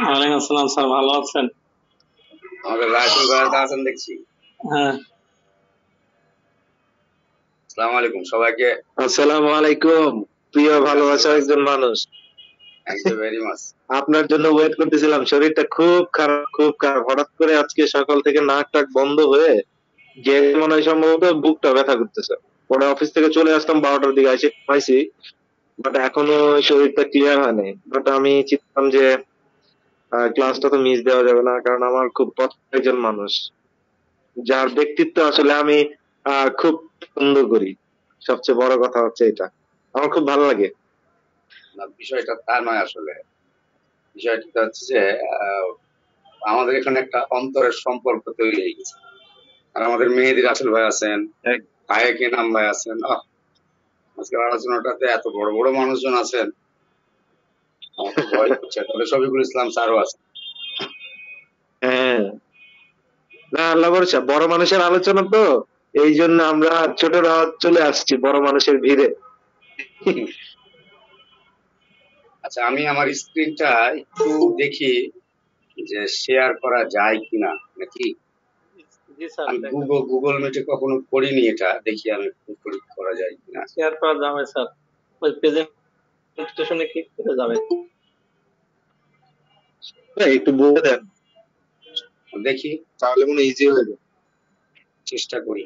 ওয়ালাইকুম আসসালাম স্যার, ভালো আছেন? আমাদের রায়পুর বেড়াতে আছেন দেখছি। হ্যাঁ, আসসালামু আলাইকুম সবাইকে। আসসালামু আলাইকুম। প্রিয় ভালোবাসার একজন মানুষ, থ্যাংক ইউ ভেরি মাচ। আপনার জন্য ওয়েট করতেছিলাম। শরীরটা খুব খারাপ, খুব খারাপ। হঠাৎ করে আজকে সকাল থেকে নাক টাক বন্ধ হয়ে যে মনে হয় সম্ভবত বুকটা ব্যথা করতেছে। পরে অফিস থেকে চলে আসলাম 12টার দিকে, এসে পাইছি, বাট এখনো শরীরটা ক্লিয়ার হয়নি। বাট আমি চিন্তাম যে ক্লাসটা তো মিস দেওয়া যাবে না, কারণ আমার খুব পছন্দের একজন মানুষ, যার ব্যক্তিত্ব আসলে আমি খুব পছন্দ করি। সবচেয়ে বড় কথা হচ্ছে এটা, আমার খুব ভালো লাগে। না, বিষয়টা তা নয় আসলে। বিষয়টা হচ্ছে যে আমাদের এখানে একটা অন্তরের সম্পর্ক তৈরি হয়ে গেছে। আর আমাদের মেহেদী রাসেল ভাই আছেন, কায়েক নাম ভাই আছেন। আজকের আলোচনাটাতে এত বড় বড় মানুষজন আছেন, আমার তো ভয় হচ্ছে। তবে শফিকুল ইসলাম স্যারও আছেন। হ্যাঁ, না আল্লাহ ভরসা, বড় মানুষের আলোচনা তো, এই জন্য আমরা ছোটরা চলে আসছি বড় মানুষের ভিড়ে। আচ্ছা, আমি আমার স্ক্রিনটা একটু দেখি যে শেয়ার করা যায় কিনা নাকি। জি স্যার, আমি গুগল মিটে কখনো করিনি, এটা দেখি আমি করা যায় কিনা। শেয়ার করা যাবে স্যার, ওই প্রেজেন্টেশনে ক্লিক করে যাবে। একটু বলে দেন, দেখি, তাহলে মনে ইজি হয়ে যাবে। চেষ্টা করি।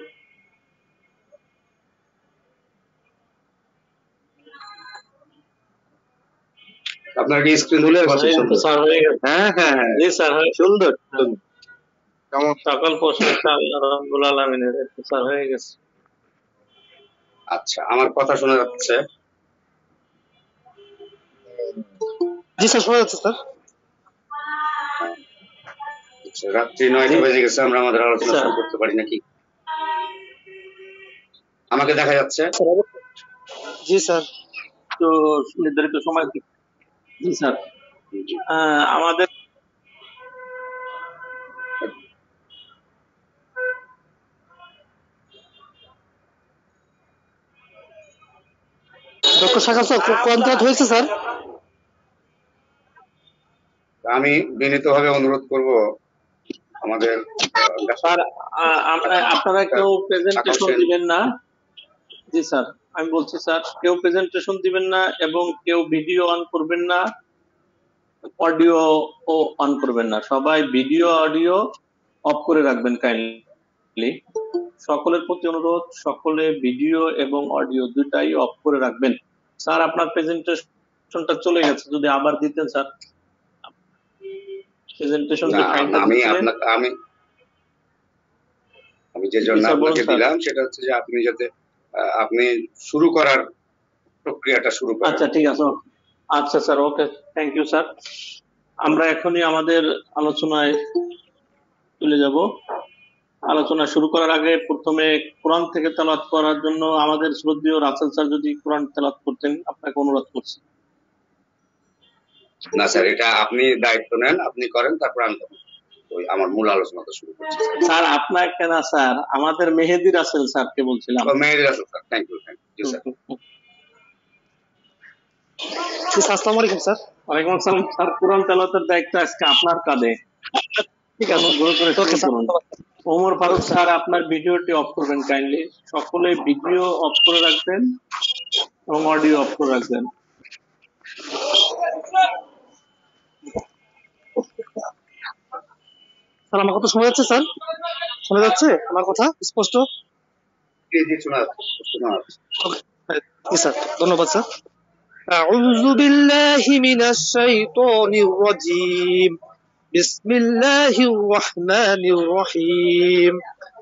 আপনার কি স্ক্রিন তুলে স্যার হয়ে গেছে? হ্যাঁ হ্যাঁ হ্যাঁ, জি স্যার, সুন্দর। কেমন সকল প্রশংসা আল্লাহ রাব্বুল আলামিনের, স্যার হয়ে গেছে। আচ্ছা, আমার কথা শোনা যাচ্ছে? জি স্যার, শোনা যাচ্ছে স্যার। রাত্রি 9টা বেজে গেছে, আমরা আমাদের আলোচনা শুরু করতে পারি নাকি? আমাকে দেখা যাচ্ছে? জি স্যার, তো নির্ধারিত সময়। জি স্যার, আমাদের ডক্টর শাকাল স্যার কন্ট্রাক্ট হয়েছে স্যার। আমি বিনীতভাবে অনুরোধ করব আমাদের স্যার, আপনারা কেউ প্রেজেন্টেশন দিবেন না। জি স্যার, আমি বলছি স্যার, কেউ প্রেজেন্টেশন দিবেন না এবং কেউ ভিডিও অন করবেন না, অডিও ও অন করবেন না। সবাই ভিডিও অডিও অফ করে রাখবেন কাইন্ডলি। সকলের প্রতি অনুরোধ, সকলে ভিডিও এবং অডিও দুটাই অফ করে রাখবেন। স্যার, আপনার প্রেজেন্টেশনটা চলে গেছে, যদি আবার দিতেন স্যার। প্রেজেন্টেশন আমি যে জন্য আপনাকে দিলাম সেটা হচ্ছে যে আপনি যাতে আপনি শুরু করার প্রক্রিয়াটা শুরু করেন। আচ্ছা, ঠিক আছে। আচ্ছা sir, okay, thank you sir. আমরা এখনই আমাদের আলোচনায় চলে যাব। আলোচনা শুরু করার আগে প্রথমে কোরআন থেকে তেলাওয়াত করার জন্য আমাদের শ্রদ্ধেয় রাসেল স্যার যদি কোরআন তেলাওয়াত করতেন, আপনাকে অনুরোধ করছি। না স্যার, এটা আপনি দায়িত্ব নেন, আপনি করেন, তারপর আমি আমার মূল আলোচনাটা শুরু করছি। স্যার, আপনাকে না স্যার, আমাদের মেহেদী রাসেল স্যারকে বলছিলাম। Mehedi Rasel sir, thank you sir. আসসালামু আলাইকুম স্যার। ওয়ালাইকুম আসসালাম স্যার, কোরআন তেলাওয়াতের দায়িত্ব আজকে আপনার কাঁধে। ঠিক আছে, ওমর ফারুক স্যার, আপনার ভিডিওটি অফ করবেন কাইন্ডলি। সকলে ভিডিও অফ করে রাখবেন এবং অডিও অফ করে রাখবেন। স্যার, আমার কথা শোনা যাচ্ছে স্যার? শোনা যাচ্ছে আমার কথা স্পষ্ট? স্যার, ধন্যবাদ স্যার। أعوذ بالله من الشيطان الرجيم. بسم الله الرحمن الرحيم.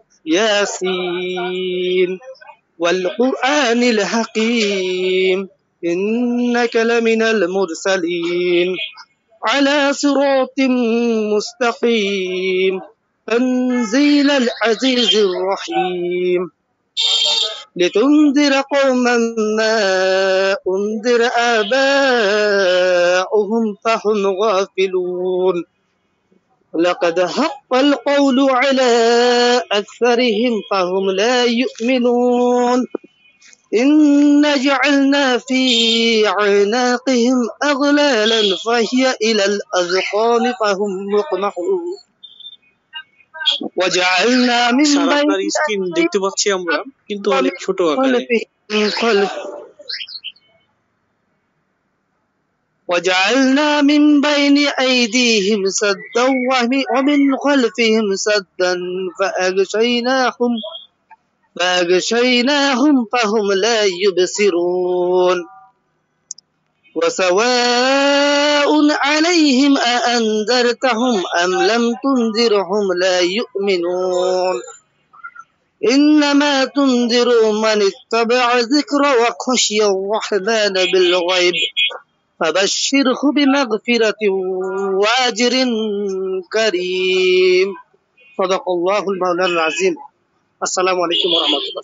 ياسين والقرآن الحكيم إنك لمن المرسلين على صراط مستقيم تنزيل العزيز الرحيم لتنذر قوما ما أنذر آباؤهم فهم غافلون لقد حق القول على أكثرهم فهم لا يؤمنون إنا جعلنا في أعناقهم أغلالا فهي إلى الأذقان فهم مقمحون وجعلنا من স্যার بين আপনার স্ক্রিন দেখতে পাচ্ছি আমরা, কিন্তু অনেক ছোট আকারে। وجعلنا من بين أيديهم سدا ومن خلفهم سدا فأغشيناهم فهم لا يبصرون وسواء عليهم أأنذرتهم أم لم تنذرهم لا يؤمنون إنما تنذر من اتبع الذكر وخشي الرحمن بالغيب فبشره بمغفرة وأجر كريم صدق الله المولى العظيم السلام عليكم ورحمة الله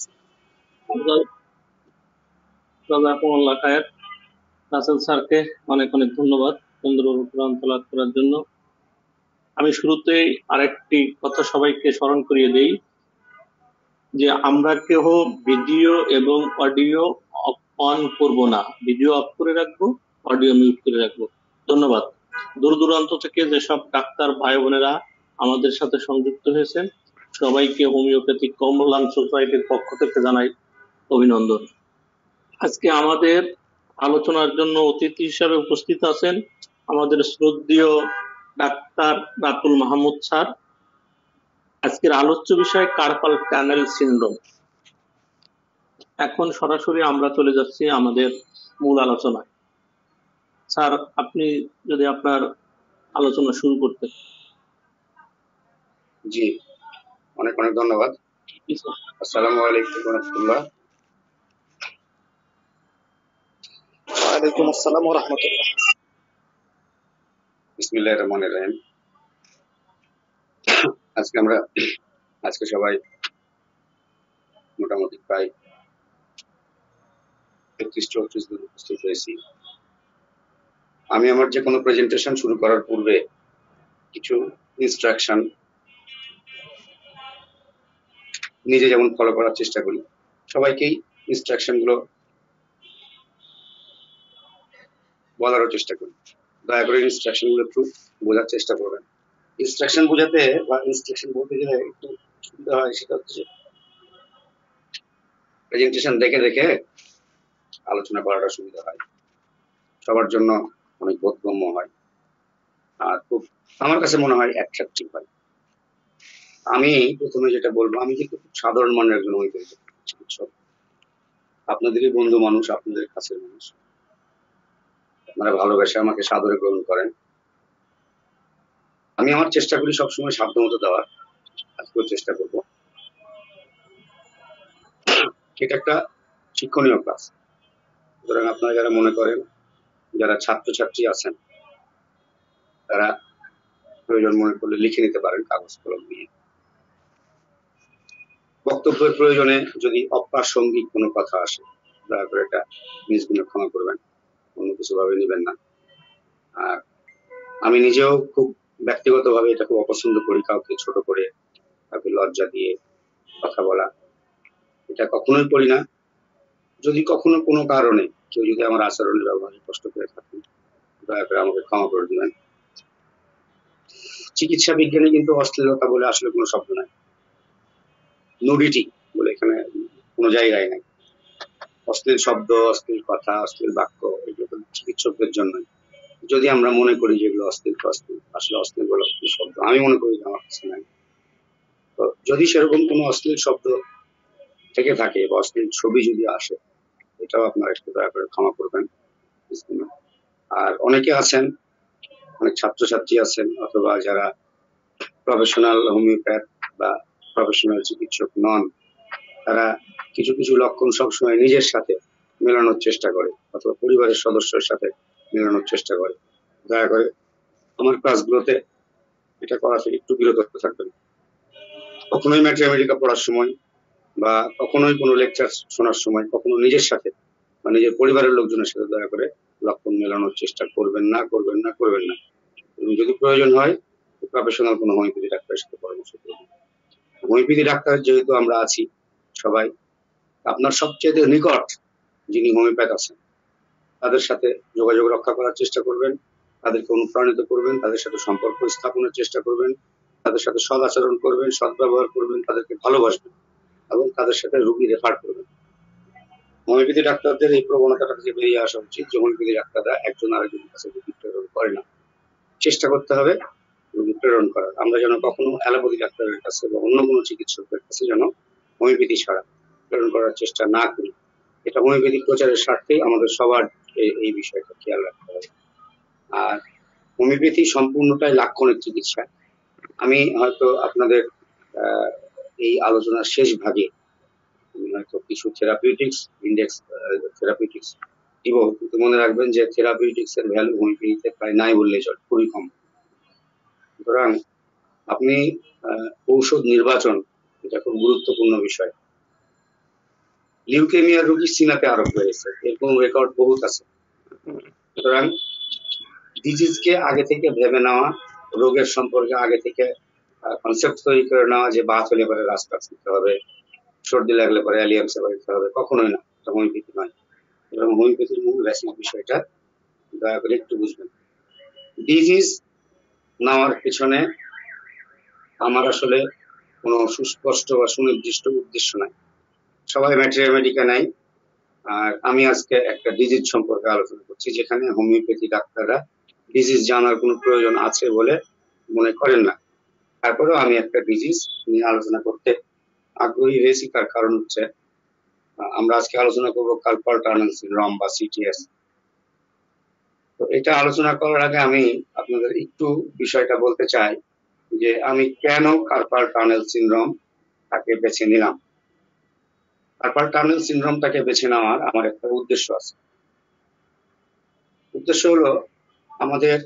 জাযাকুমুল্লাহ খায়ের। রাসেল স্যারকে অনেক অনেক ধন্যবাদ সুন্দর কোরআন তেলাওয়াত করার জন্য। আমি শুরুতেই আরেকটি কথা সবাইকে স্মরণ করিয়ে দেই যে আমরা কেউ ভিডিও এবং অডিও অন করব না, ভিডিও অফ করে রাখবো, অডিও মিউট করে রাখবো। ধন্যবাদ। দূর দূরান্ত থেকে যেসব ডাক্তার ভাই বোনেরা আমাদের সাথে সংযুক্ত হয়েছেন সবাইকে হোমিওপ্যাথিক কল্যাণ সোসাইটির পক্ষ থেকে জানাই অভিনন্দন। আজকে আমাদের আলোচনার জন্য অতিথি হিসাবে উপস্থিত আছেন আমাদের শ্রদ্ধেয় ডাক্তার রাতুল মাহমুদ স্যার। আজকের আলোচ্য বিষয় কার্পাল টানেল সিনড্রোম। এখন সরাসরি আমরা চলে যাচ্ছি আমাদের মূল আলোচনায়। স্যার, আপনি যদি আপনার আলোচনা শুরু করতেন। জি, অনেক অনেক ধন্যবাদ। আসসালামু আলাইকুম ওয়া রাহমাতুল্লাহ। وعليكم السلام ورحمة الله বিসমিল্লাহির রহমানির রহিম। আজকে সবাই মোটামুটি প্রায় 33-34 জন উপস্থিত হয়েছি। আমি আমার যে কোনো প্রেজেন্টেশন শুরু করার পূর্বে কিছু ইনস্ট্রাকশন নিজে যেমন ফলো করার চেষ্টা করি, সবাইকেই ইনস্ট্রাকশন গুলো বলারও চেষ্টা করি। দয়া করে ইনস্ট্রাকশন গুলো একটু বোঝার চেষ্টা করবেন। ইনস্ট্রাকশন বোঝাতে বা ইনস্ট্রাকশন বলতে গেলে একটু সুবিধা হয়, সেটা হচ্ছে প্রেজেন্টেশন দেখে দেখে আলোচনা করাটা সুবিধা হয়, সবার জন্য অনেক বোধগম্য হয়, আর খুব আমার কাছে মনে হয় অ্যাট্রাকটিভ হয়। আমি প্রথমে যেটা বলবো, আমি কিন্তু খুব সাধারণ মানের একজন হোমিওপ্যাথি চিকিৎসক, আপনাদেরই বন্ধু মানুষ, আপনাদের কাছের মানুষ, আপনারা ভালোবেসে আমাকে সাদরে গ্রহণ করেন। আমি আমার চেষ্টা করি সবসময় সাধ্যমতো দেওয়ার, আজকেও চেষ্টা করব। এটা একটা শিক্ষণীয় ক্লাস, সুতরাং আপনারা যারা মনে করেন, যারা ছাত্রছাত্রী আছেন, তারা প্রয়োজন মনে করলে লিখে নিতে পারেন কাগজ কলম নিয়ে। বক্তব্যের প্রয়োজনে যদি অপ্রাসঙ্গিক কোনো কথা আসে, দয়া করে এটা নিজ গুণে ক্ষমা করবেন, অন্য কিছু ভাবে নেবেন না। আর আমি নিজেও খুব ব্যক্তিগতভাবে এটা খুব অপছন্দ করি, কাউকে ছোট করে, কাউকে লজ্জা দিয়ে কথা বলা, এটা কখনোই করি না। যদি কখনো কোনো কারণে কেউ যদি আমার আচরণের ব্যবহারে কষ্ট করে থাকেন, দয়া করে আমাকে ক্ষমা করে দিবেন। চিকিৎসা বিজ্ঞানে কিন্তু অশ্লীলতা বলে আসলে কোনো শব্দ নাই, নুডিটি বলে এখানে কোনো জায়গায় নাই। অশ্লীল শব্দ, অশ্লীল কথা, অশ্লীল বাক্য এগুলো তো চিকিৎসকদের জন্যই। যদি আমরা মনে করি যেগুলো অশ্লীল, আসলে অশ্লীল বলে শব্দ আমি মনে করি যে আমার কাছে নাই। তো যদি সেরকম কোনো অশ্লীল শব্দ থেকে থাকে বা অশ্লীল ছবি যদি আসে, এটাও আপনারা একটু দয়া করে ক্ষমা করবেন। আর অনেকে আছেন, অনেক ছাত্রছাত্রী আছেন, অথবা যারা প্রফেশনাল হোমিওপ্যাথ বা প্রফেশনাল চিকিৎসক নন, তারা কিছু কিছু লক্ষণ সবসময় নিজের সাথে মেলানোর চেষ্টা করে অথবা পরিবারের সদস্যের সাথে মেলানোর চেষ্টা করে। দয়া করে আমার ক্লাসগুলোতে এটা করা থেকে একটু বিরত থাকবেন। কখনোই ম্যাথমেটিকা পড়ার সময় বা কখনোই কোনো লেকচার শোনার সময় কখনো নিজের সাথে বা নিজের পরিবারের লোকজনের সাথে দয়া করে লক্ষণ মেলানোর চেষ্টা করবেন না। যদি প্রয়োজন হয় প্রফেশনাল কোনো হোমিওপ্যাথি ডাক্তারের সাথে পরামর্শ করবেন। হোমিওপ্যাথি ডাক্তার যেহেতু আমরা আছি সবাই, আপনার সবচেয়ে নিকট যিনি হোমিওপ্যাথ আছেন তাদের সাথে যোগাযোগ রক্ষা করার চেষ্টা করবেন, তাদেরকে অনুপ্রাণিত করবেন, তাদের সাথে সম্পর্ক স্থাপনের চেষ্টা করবেন, তাদের সাথে সদ আচরণ করবেন, সদ্ব্যবহার করবেন, তাদেরকে ভালোবাসবেন এবং তাদের সাথে রোগী রেফার করবেন। হোমিওপ্যাথি ডাক্তারদের এই প্রবণতাটা থেকে বেরিয়ে আসা উচিত যে হোমিওপ্যাথি ডাক্তাররা একজন আরেকজনের কাছে রোগী প্রেরণ করে না। চেষ্টা করতে হবে রোগী প্রেরণ করার। আমরা যেন কখনো অ্যালোপ্যাথি ডাক্তারের কাছে বা অন্য কোনো চিকিৎসকের কাছে যেন হোমিওপ্যাথি ছাড়া প্রেরণ করার চেষ্টা না করি। এটা হোমিওপ্যাথি প্রচারের স্বার্থেই আমাদের সবার এই বিষয়টা খেয়াল রাখতে হবে। আর হোমিওপ্যাথি সম্পূর্ণটাই লাক্ষণিক চিকিৎসা। আমি হয়তো আপনাদের এই আলোচনার শেষ ভাগে হয়তো কিছু থেরাপিউটিক্স ইন্ডেক্স থেরাপিউটিক্স দিব, কিন্তু মনে রাখবেন যে থেরাপিউটিক্স এর ভ্যালু হোমিওপ্যাথিতে প্রায় নাই বললেই চলে, খুবই কম। সুতরাং আপনি ঔষধ নির্বাচন এটা খুব গুরুত্বপূর্ণ বিষয়। লিউকেমিয়ার রোগী সিনাতে আরোপ হয়েছে, এরকম রেকর্ড বহুত আছে। সুতরাং ডিজিজকে আগে থেকে ভেবে নেওয়া, রোগের সম্পর্কে আগে থেকে কনসেপ্ট তৈরি করে নেওয়া যে বাত হলে পরে রাস্তাক্স দিতে হবে, সর্দি লাগলে পরে অ্যালিয়াম সেবা দিতে হবে, কখনোই না, এটা হোমিওপ্যাথি নয়। এবং হোমিওপ্যাথির মূল বেসিক বিষয়টা দয়া করে একটু বুঝবেন। ডিজিজ নেওয়ার পেছনে আমার আসলে কোনো সুস্পষ্ট বা সুনির্দিষ্ট উদ্দেশ্য নাই। সবাই ম্যাটেরিয়ামেডিকা নাই, আর আমি আজকে একটা ডিজিজ সম্পর্কে আলোচনা করছি যেখানে হোমিওপ্যাথি ডাক্তাররা ডিজিজ জানার কোনো প্রয়োজন আছে বলে মনে করেন না। তারপরেও আমি একটা ডিজিজ নিয়ে আলোচনা করতে আগ্রহী হয়েছি, তার কারণ হচ্ছে আমরা আজকে আলোচনা করবো কার্পাল টানেল সিনড্রোম বা সিটিএস। তো এটা আলোচনা করার আগে আমি আপনাদের একটু বিষয়টা বলতে চাই যে আমি কেন কার্পাল টানেল সিনড্রোম তাকে বেছে নিলাম। কার্পাল টানেল সিনড্রোমটাকে বেছে নেওয়ার আমার একটা উদ্দেশ্য আছে। উদ্দেশ্য হলো আমাদের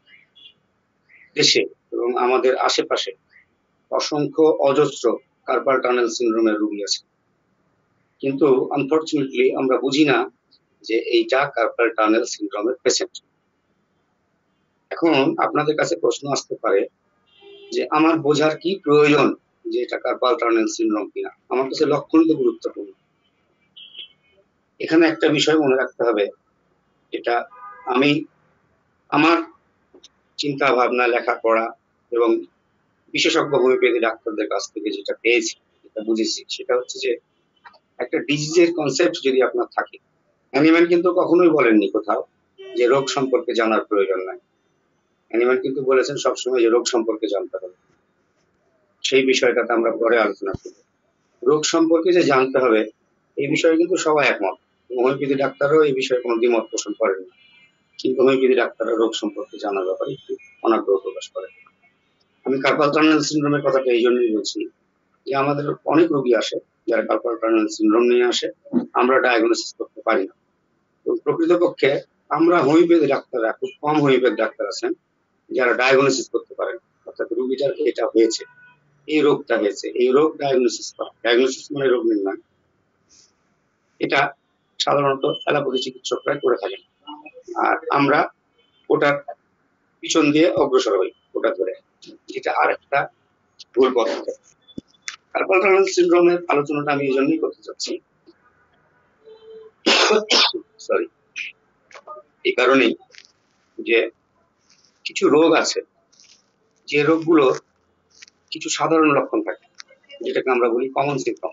দেশে এবং আমাদের আশেপাশে অসংখ্য অজস্র কার্পাল টানেল সিনড্রোমের রোগী আছে, কিন্তু আনফরচুনেটলি আমরা বুঝি না যে এইটা কার্পাল টানেল সিনড্রোমের পেশেন্ট। এখন আপনাদের কাছে প্রশ্ন আসতে পারে যে আমার বোঝার কি প্রয়োজন যে এটা কার্পাল টানেল সিনড্রোম কিনা। আমার কাছে লক্ষণ তো গুরুত্বপূর্ণ। এখানে একটা বিষয় মনে রাখতে হবে, এটা আমি আমার চিন্তা ভাবনা, লেখাপড়া এবং বিশেষজ্ঞ হোমিওপ্যাথি ডাক্তারদের কাছ থেকে যেটা পেয়েছি, যেটা বুঝেছি, সেটা হচ্ছে যে একটা ডিজিজের কনসেপ্ট যদি আপনার থাকে, অ্যানিম্যান কিন্তু কখনোই বলেননি কোথাও যে রোগ সম্পর্কে জানার প্রয়োজন নাই। অ্যানিম্যান কিন্তু বলেছেন সবসময় যে রোগ সম্পর্কে জানতে হবে। সেই বিষয়টাতে আমরা পরে আলোচনা করব। রোগ সম্পর্কে যে জানতে হবে এই বিষয়ে কিন্তু সবাই একমত। হোমিওপ্যাথি ডাক্তারও এই বিষয়ে কোনো দ্বিমত পোষণ করেন না, কিন্তু হোমিওপ্যাথি ডাক্তাররা রোগ সম্পর্কে জানার ব্যাপারে একটু অনাগ্রহ প্রকাশ করেন। আমি কার্পাল টানেল সিনড্রোমের কথাটা এই জন্যই বলছি যে আমাদের অনেক রোগী আসে যারা কার্পাল টানেল সিনড্রোম নিয়ে আসে, আমরা ডায়াগনোসিস করতে পারি না। তো প্রকৃতপক্ষে আমরা হোমিওপ্যাথি ডাক্তাররা, খুব কম হোমিওপ্যাথি ডাক্তার আছেন যারা ডায়াগনোসিস করতে পারেন, অর্থাৎ রোগীটার এটা হয়েছে, এই রোগটা হয়েছে, এই রোগ ডায়াগনোসিস করা। ডায়াগনোসিস মানে রোগ নির্ণয়, এটা সাধারণত অ্যালোপ্যাথি চিকিৎসকরাই করে থাকেন, আর আমরা ওটার পিছন দিয়ে অগ্রসর হই ওটা ধরে, যেটা আর একটা ভুল পথে। কার্পাল টানেল সিনড্রোমের আলোচনাটা আমি এই জন্যই করতে চাচ্ছি, সরি, এই কারণেই যে কিছু রোগ আছে যে রোগগুলো কিছু সাধারণ লক্ষণ থাকে, যেটাকে আমরা বলি কমন সিমটম।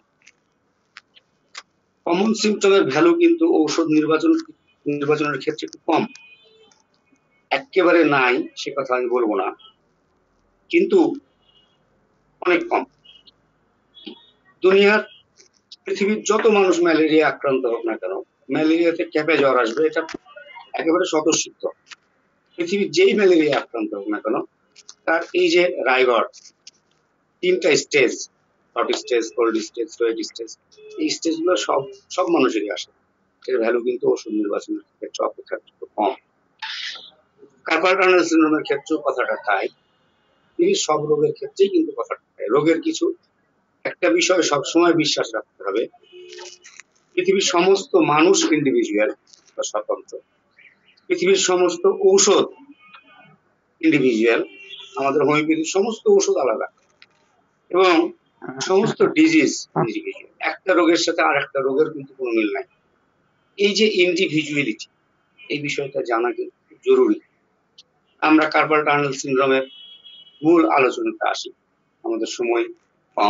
কমন সিমটমের ভ্যালু কিন্তু ঔষধ নির্বাচনের ক্ষেত্রে খুব কম, একেবারে নাই সে কথা আমি বলবো না, কিন্তু অনেক কম। দুনিয়ার পৃথিবীর যত মানুষ ম্যালেরিয়া আক্রান্ত হোক না কেন, ম্যালেরিয়াতে ক্যাপে জ্বর আসবে, এটা একেবারে স্বতঃসিদ্ধ। পৃথিবীর যেই ম্যালেরিয়া আক্রান্ত হোক না কেন, তার এই যে রায়গড় 3টা stage, hot stage, cold stage, wet stage, এই স্টেজগুলো সব মানুষেরই আসে। এর ভ্যালু কিন্তু ওষুধ নির্বাচনের ক্ষেত্রে অপেক্ষাকৃত কম। কার্পাল টানেল সিনড্রোমের ক্ষেত্রেও কথাটা তাই, সব রোগের ক্ষেত্রেই কিন্তু কথাটা তাই। রোগের কিছু একটা বিষয় সবসময় বিশ্বাস রাখতে হবে, পৃথিবীর সমস্ত মানুষ ইন্ডিভিজুয়াল বা স্বতন্ত্র, পৃথিবীর সমস্ত ঔষধ ইন্ডিভিজুয়াল, আমাদের হোমিওপ্যাথির সমস্ত ঔষধ আলাদা, এবং সমস্ত ডিজিজ একটা রোগের সাথে আর একটা রোগের কিন্তু কোনো মিল নাই। এই যে ইন্ডিভিজুয়ালিটি, এই বিষয়টা জানা কিন্তু জরুরি। আমরা কার্পাল টানেল সিনড্রোমের মূল আলোচনাতে আসি, আমাদের সময় কম,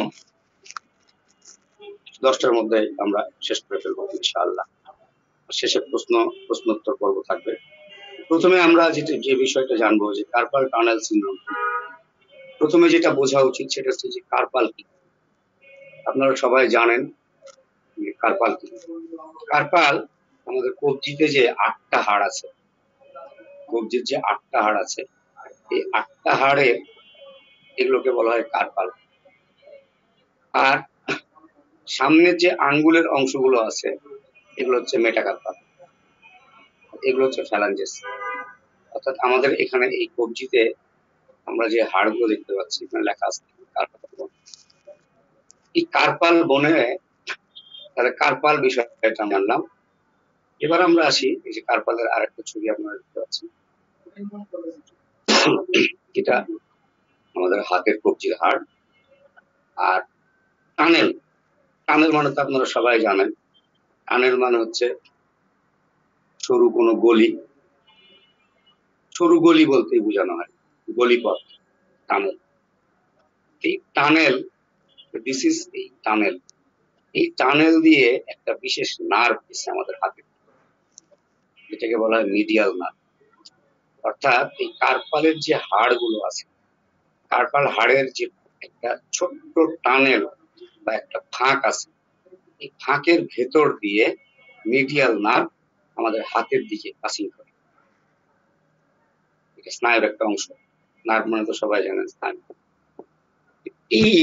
10টার মধ্যে আমরা শেষ করে ফেলবো ইনশাআল্লাহ। শেষে প্রশ্নোত্তর পর্ব থাকবে। প্রথমে আমরা যে বিষয়টা জানবো যে কার্পাল টানেল সিনড্রোম। প্রথমে যেটা বোঝা উচিত সেটা হচ্ছে যে কার্পাল কি। আপনারা সবাই জানেন কার্পাল কি। কার্পাল আমাদের কবজিতে যে 8টা হাড় আছে, কবজির যে 8টা হাড় আছে, এই 8টা হাড়ে এগুলোকে বলা হয় কার্পাল। আর সামনের যে আঙ্গুলের অংশগুলো আছে এগুলো হচ্ছে মেটাকার্পাল, এগুলো হচ্ছে ফ্যালাঞ্জেস। অর্থাৎ আমাদের এখানে এই কবজিতে আমরা যে হাড়গুলো দেখতে পাচ্ছি এখানে লেখা আছে কার্পাল বোন। এই কার্পাল বনে তাহলে কার্পাল বিষয়টা মানলাম। এবার আমরা আসি এই যে কার্পালের আরেকটা ছবি আপনারা দেখতে পাচ্ছেন, এটা আমাদের হাতের কবজির হাড়। আর টানেল, টানেল মানে তো আপনারা সবাই জানেন, টানেল মানে হচ্ছে সরু কোনো গলি, সরু গলি বলতেই বোঝানো হয় গলিপথ, টানেল। এই টানেল, দিস ইজ এই টানেল, এই টানেল দিয়ে একটা বিশেষ নার্ভ আছে আমাদের হাতে, এটাকে বলা হয় মিডিয়াল নার্ভ। অর্থাৎ এই কার্পালের যে হাড়গুলো আছে, কার্পাল হাড়ের যে একটা ছোট্ট টানেল বা একটা ফাঁক আছে, এই ফাঁকের ভেতর দিয়ে মিডিয়াল নার্ভ আমাদের হাতের দিকে পাসিং করে। এটা স্নায়ুর একটা অংশ। নার্ভ মানে তো সবাই জানেন স্নায়ু। এই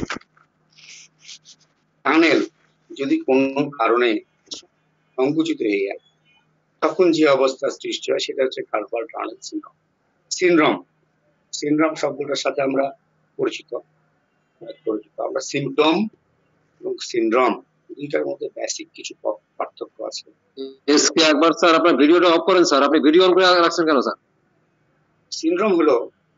টানেল যদি কোনো কারণে সংকুচিত হয়ে যায় তখন যে অবস্থা সৃষ্টি হয় সেটা হচ্ছে carpal tunnel syndrome. Syndrome, syndrome শব্দটার সাথে আমরা পরিচিত। আমরা সিমটম এবং সিনড্রোম দুইটার মধ্যে বেসিক কিছু পার্থক্য আছে। এসকে একবার স্যার আপনার ভিডিওটা অফ করেন স্যার, আপনি ভিডিও অন করে রাখছেন কেন স্যার? সিনড্রোম হলো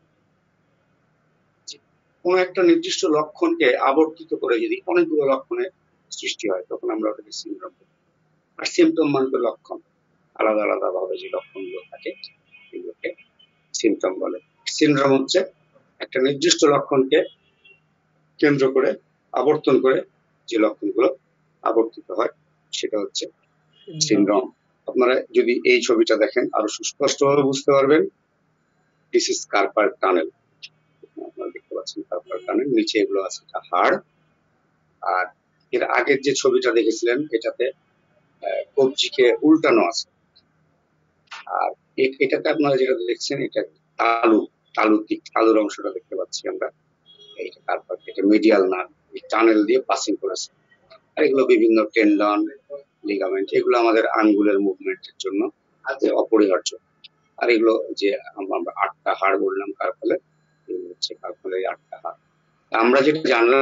কোন একটা নির্দিষ্ট লক্ষণকে আবর্তিত করে যদি অনেকগুলো লক্ষণের সৃষ্টি হয় তখন আমরা ওটাকে সিনড্রোম বলি। আর সিমটম মানে তো লক্ষণ, আলাদা আলাদা ভাবে যে লক্ষণগুলো থাকে এগুলোকে সিমটম বলে। সিনড্রোম হচ্ছে একটা নির্দিষ্ট লক্ষণকে কেন্দ্র করে আবর্তন করে যে লক্ষণগুলো আবর্তিত হয় সেটা হচ্ছে সিনড্রোম। আপনারা যদি এই ছবিটা দেখেন আরো সুস্পষ্টভাবে বুঝতে পারবেন। দিস ইজ কার্পাল টানেল, আপনারা দেখতে পাচ্ছেন কার্পাল টানেল, নিচে এগুলো আছে হাড়। আর এর আগের যে ছবিটা দেখেছিলেন এটাতে কবজিকে উল্টানো আছে। আর এটাতে আপনারা যেটা দেখছেন এটা তালুর দিক, তালুর অংশটা দেখতে পাচ্ছি আমরা। এইটা কার্পাল, এটা মিডিয়াল নার্ভ, এই টানেল দিয়ে পাসিং করেছে। আর এগুলো বিভিন্ন টেন্ডন, লিগামেন্ট, এগুলো আমাদের আঙ্গুলের মুভমেন্টের জন্য অপরিহার্য। আর এগুলো যে আমরা 8টা হাড় বললাম কার্পালের, এগুলো হচ্ছে কার্পালের 8টা হাড়। আমরা যেটা জানলাম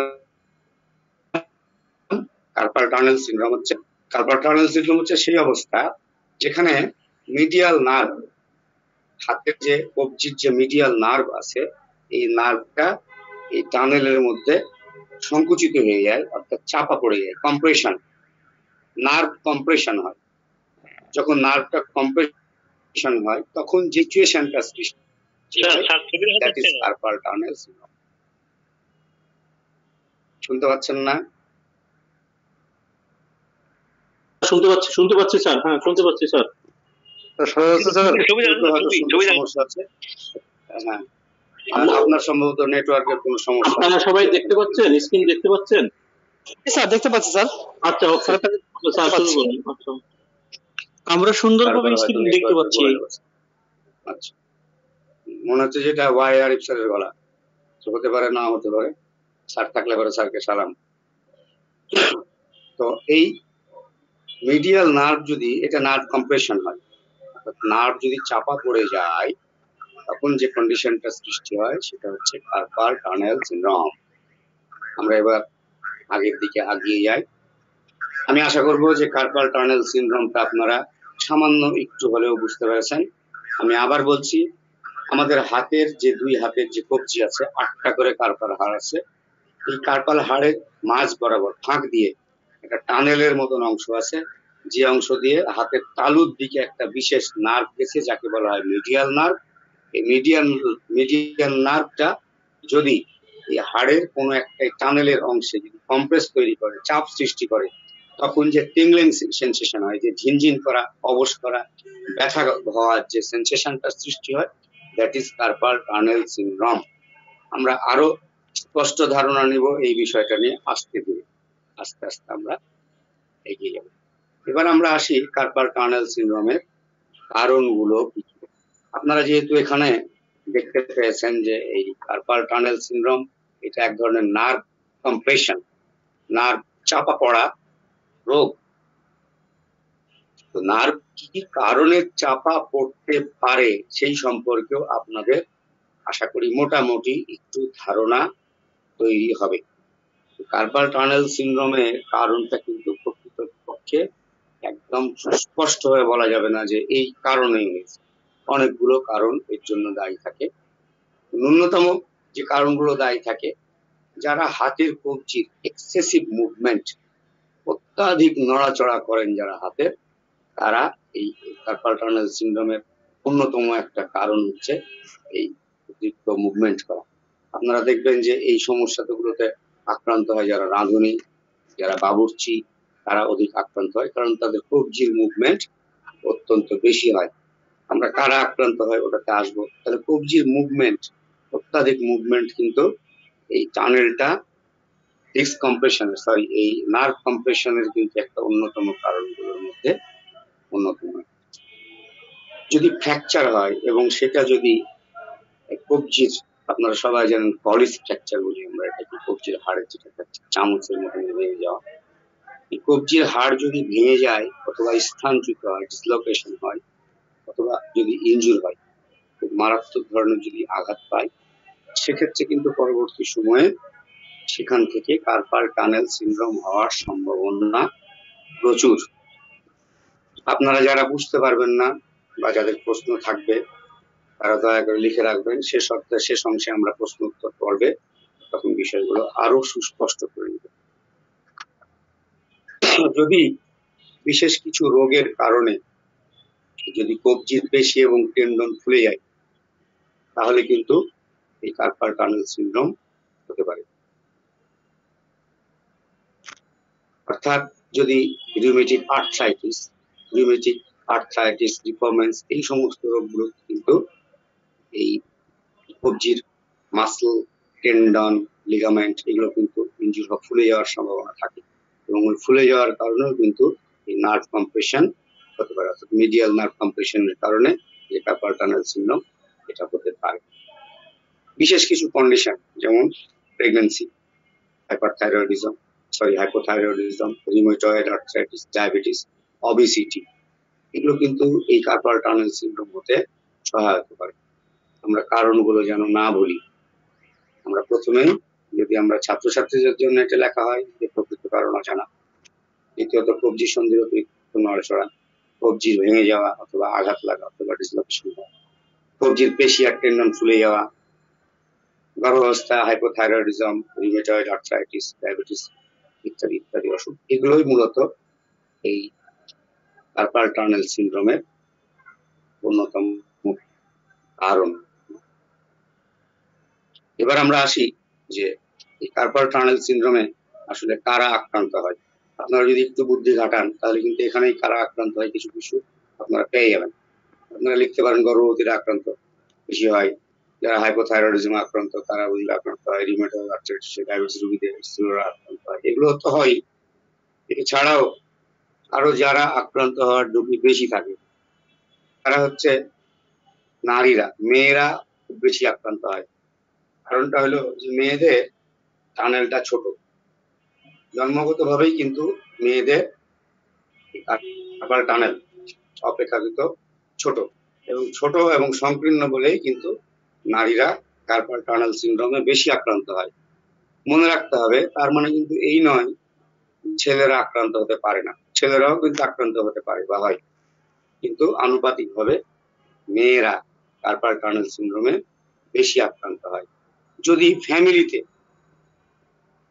কার্পাল টানেল সিনড্রোম হচ্ছে, কার্পাল টানেল সিনড্রোম হচ্ছে সেই অবস্থা যেখানে মিডিয়াল নার্ভ, হাতের যে কবজির যে মিডিয়াল নার্ভ আছে এই নার্ভটা এই টানেলের মধ্যে সংকুচিত হয়ে যায়, অর্থাৎ চাপা পড়ে যায়, কম্প্রেশন, নার্ভ কম্প্রেশন হয়। যখন নার্ভটা কম্প্রেশন হয় তখন যে সিচুয়েশনটা সৃষ্টি হয় that is carpal tunnel syndrome. শুনতে পাচ্ছেন না? শুনতে পাচ্ছি স্যার, হ্যাঁ শুনতে পাচ্ছি স্যার। সমস্যা আছে, হ্যাঁ আপনার সম্ভবত নেটওয়ার্কের কোনো সমস্যা। আপনারা সবাই দেখতে পাচ্ছেন, স্ক্রিন দেখতে পাচ্ছেন? স্যার দেখতে পাচ্ছি স্যার। আচ্ছা ওকে স্যার, শুরু করুন। আচ্ছা, আমরা সুন্দরভাবে স্ক্রিন দেখতে পাচ্ছি। আচ্ছা, মনে হচ্ছে যেটা ওয়াই আরিফ স্যারের গলা, হতে পারে না হতে পারে, স্যার থাকলে পরে স্যারকে সালাম। তো এই মিডিয়াল নার্ভ যদি এটা নার্ভ কম্প্রেশন হয়, নার্ভ যদি চাপা পড়ে যায় তখন যে কন্ডিশনটা সৃষ্টি হয় সেটা হচ্ছে কার্পাল টানেল সিনড্রোম। আমরা এবার আগের দিকে এগিয়ে যাই। আমি আশা করব যে কার্পাল টানেল সিনড্রোমটা আপনারা সামান্য একটু হলেও বুঝতে পেরেছেন। আমি আবার বলছি, আমাদের হাতের যে দুই হাতের যে কবজি আছে 8টা করে কার্পাল হাড় আছে, এই কার্পাল হাড়ের মাঝ বরাবর ফাঁক দিয়ে একটা টানেলের মতন অংশ আছে, যে অংশ দিয়ে হাতের তালুর দিকে একটা বিশেষ নার্ভ গেছে, যাকে বলা হয় মিডিয়াল নার্ভ। এই মিডিয়াল নার্ভটা যদি এই হাড়ের কোনো একটা টানেলের অংশে যদি কম্প্রেস তৈরি করে, চাপ সৃষ্টি করে, তখন যে টিংলিং সেন্সেশন হয়, যে ঝিনঝিন করা, অবশ করা, ব্যথা হওয়ার যে সেন্সেশনটা সৃষ্টি হয়, that is carpal tunnel syndrome. আমরা আরো স্পষ্ট ধারণা নিব এই বিষয়টা নিয়ে আস্তে আস্তে আমরা এগিয়ে যাব। এবার আমরা আসি কার্পাল টানেল সিনড্রোমের কারণগুলো কি কি। আপনারা যেহেতু এখানে দেখতে পেয়েছেন যে এই কার্পাল টানেল সিনড্রোম এটা এক ধরনের নার্ভ কম্প্রেশন, নার্ভ চাপা পড়া রোগ। তো নার্ভ কি কি কারণে চাপা পড়তে পারে সেই সম্পর্কেও আপনাদের আশা করি মোটামুটি একটু ধারণা তৈরি হবে। কার্পাল টানেল সিনড্রোমের কারণটা কিন্তু প্রকৃতপক্ষে একদম সুস্পষ্ট হয়ে বলা যাবে না যে এই কারণেই হয়েছে। অনেকগুলো কারণ এর জন্য দায়ী থাকে। ন্যূনতম যে কারণগুলো দায়ী থাকে, যারা হাতের কবজির এক্সেসিভ মুভমেন্ট, অত্যাধিক নড়াচড়া করেন যারা হাতের, তারা এই কার্পাল টানেল সিনড্রোমের অন্যতম একটা কারণ হচ্ছে এই অতিরিক্ত মুভমেন্ট করা। আপনারা দেখবেন যে এই সমস্যাগুলোতে আক্রান্ত হয় যারা রাঁধুনি, যারা বাবুর্চি, তারা অধিক আক্রান্ত হয়, কারণ তাদের কবজির মুভমেন্ট অত্যন্ত বেশি হয়। আমরা কারা আক্রান্ত হয় ওটাতে আসবো। তাহলে কবজির মুভমেন্ট, অত্যাধিক মুভমেন্ট কিন্তু এই টানেলটা ডিস্ক কম্প্রেশনের, সরি এই নার্ভ কম্প্রেশনের কিন্তু একটা অন্যতম কারণগুলোর মধ্যে অন্যতম। যদি ফ্র্যাকচার হয় এবং সেটা যদি কবজির, আপনারা সবাই জানেন কলিস ফ্র্যাকচার বলি আমরা এটাকে, কবজির হাড়ের যেটা চামচের মতো ভেঙে যাওয়া, এই কবজির হাড় যদি ভেঙে যায় অথবা স্থানচ্যুত হয়, ডিসলোকেশন হয়, অথবা যদি ইনজুর হয়, খুব মারাত্মক ধরনের যদি আঘাত পায়, সেক্ষেত্রে কিন্তু পরবর্তী সময়ে সেখান থেকে কার্পাল টানেল সিনড্রোম হওয়ার সম্ভাবনা প্রচুর। আপনারা যারা বুঝতে পারবেন না বা যাদের প্রশ্ন থাকবে তারা দয়া করে লিখে রাখবেন, শেষ অংশে আমরা প্রশ্ন উত্তর পর্বে তখন বিষয়গুলো আরো সুস্পষ্ট করে নেব। যদি বিশেষ কিছু রোগের কারণে যদি কবজির পেশি এবং টেন্ডন ফুলে যায়, তাহলে কিন্তু এই কার্পাল টানেল সিনড্রোম হতে পারে। অর্থাৎ যদি রিউমেটিক আর্থ্রাইটিস, রিফর্মেন্স, এই সমস্ত রোগগুলো কিন্তু এই কবজির মাসল, টেন্ডন, লিগামেন্ট এগুলো কিন্তু ইনজুর বা ফুলে যাওয়ার সম্ভাবনা থাকে, এবং ওই ফুলে যাওয়ার কারণেও কিন্তু এই নার্ভ কম্প্রেশন হতে পারে, অর্থাৎ মিডিয়াল নার্ভ কম্প্রেশনের কারণে যে কার্পাল টানেল সিনড্রোম এটা হতে পারে। বিশেষ কিছু কন্ডিশন যেমন pregnancy, hypothyroidism, rheumatoid arthritis, diabetes, obesity, এগুলো কিন্তু এই কার্পাল টানেল সিনড্রোম হতে সহায়তা করে। আমরা কারণগুলো যেন না বলি, আমরা প্রথমে যদি আমরা ছাত্রছাত্রীদের জন্য এটা লেখা হয় যে প্রকৃত কারণ অজানা, দ্বিতীয়ত কবজি সন্ধির অতিরিক্ত নড়াচড়া, কবজির ভেঙে যাওয়া অথবা আঘাত লাগা অথবা ডিসলোকেশন হওয়া, কবজির পেশি আর টেন্ডন ফুলে যাওয়া, গর্ভাবস্থা, হাইপোথাইরয়েডিজম, রিউমেটয়েড আর্থ্রাইটিস, ডায়াবেটিস ইত্যাদি ইত্যাদি অসুখ, এগুলোই মূলত এই কার্পাল টানেল সিনড্রোমের অন্যতম কারণ। এবার আমরা আসি যে এই কার্পাল টানেল সিনড্রোমে আসলে কারা আক্রান্ত হয়। আপনারা যদি একটু বুদ্ধি ঘাটান তাহলে কিন্তু এখানেই কারা আক্রান্ত হয় কিছু কিছু আপনারা পেয়ে যাবেন। আপনারা লিখতে পারেন গর্ভবতীরা আক্রান্ত বেশি হয়, যারা হাইপোথাইরয়েডিজম আক্রান্ত তারা বুঝলে আক্রান্ত হয়, রিউমেটয়েড আর্থ্রাইটিস, ডায়াবেটিস রোগীদের আক্রান্ত হয়, এগুলো তো হয়। এছাড়াও আরো যারা আক্রান্ত হওয়ার ঝুঁকি বেশি থাকে তারা হচ্ছে নারীরা, মেয়েরা খুব বেশি আক্রান্ত হয়। কারণটা হলো যে মেয়েদের টানেলটা ছোট, জন্মগত ভাবেই কিন্তু মেয়েদের কার্পাল টানেল অপেক্ষাকৃত ছোট, এবং সংকীর্ণ বলেই কিন্তু নারীরা কার্পাল টানেল সিনড্রোমে বেশি আক্রান্ত হয়। মনে রাখতে হবে, তার মানে কিন্তু এই নয় ছেলেরা আক্রান্ত হতে পারে না, ছেলেরাও কিন্তু আক্রান্ত হতে পারে বা হয়, কিন্তু আনুপাতিকভাবে মেয়েরা কার্পাল টানেল সিনড্রোমে বেশি আক্রান্ত হয়। যদি ফ্যামিলিতে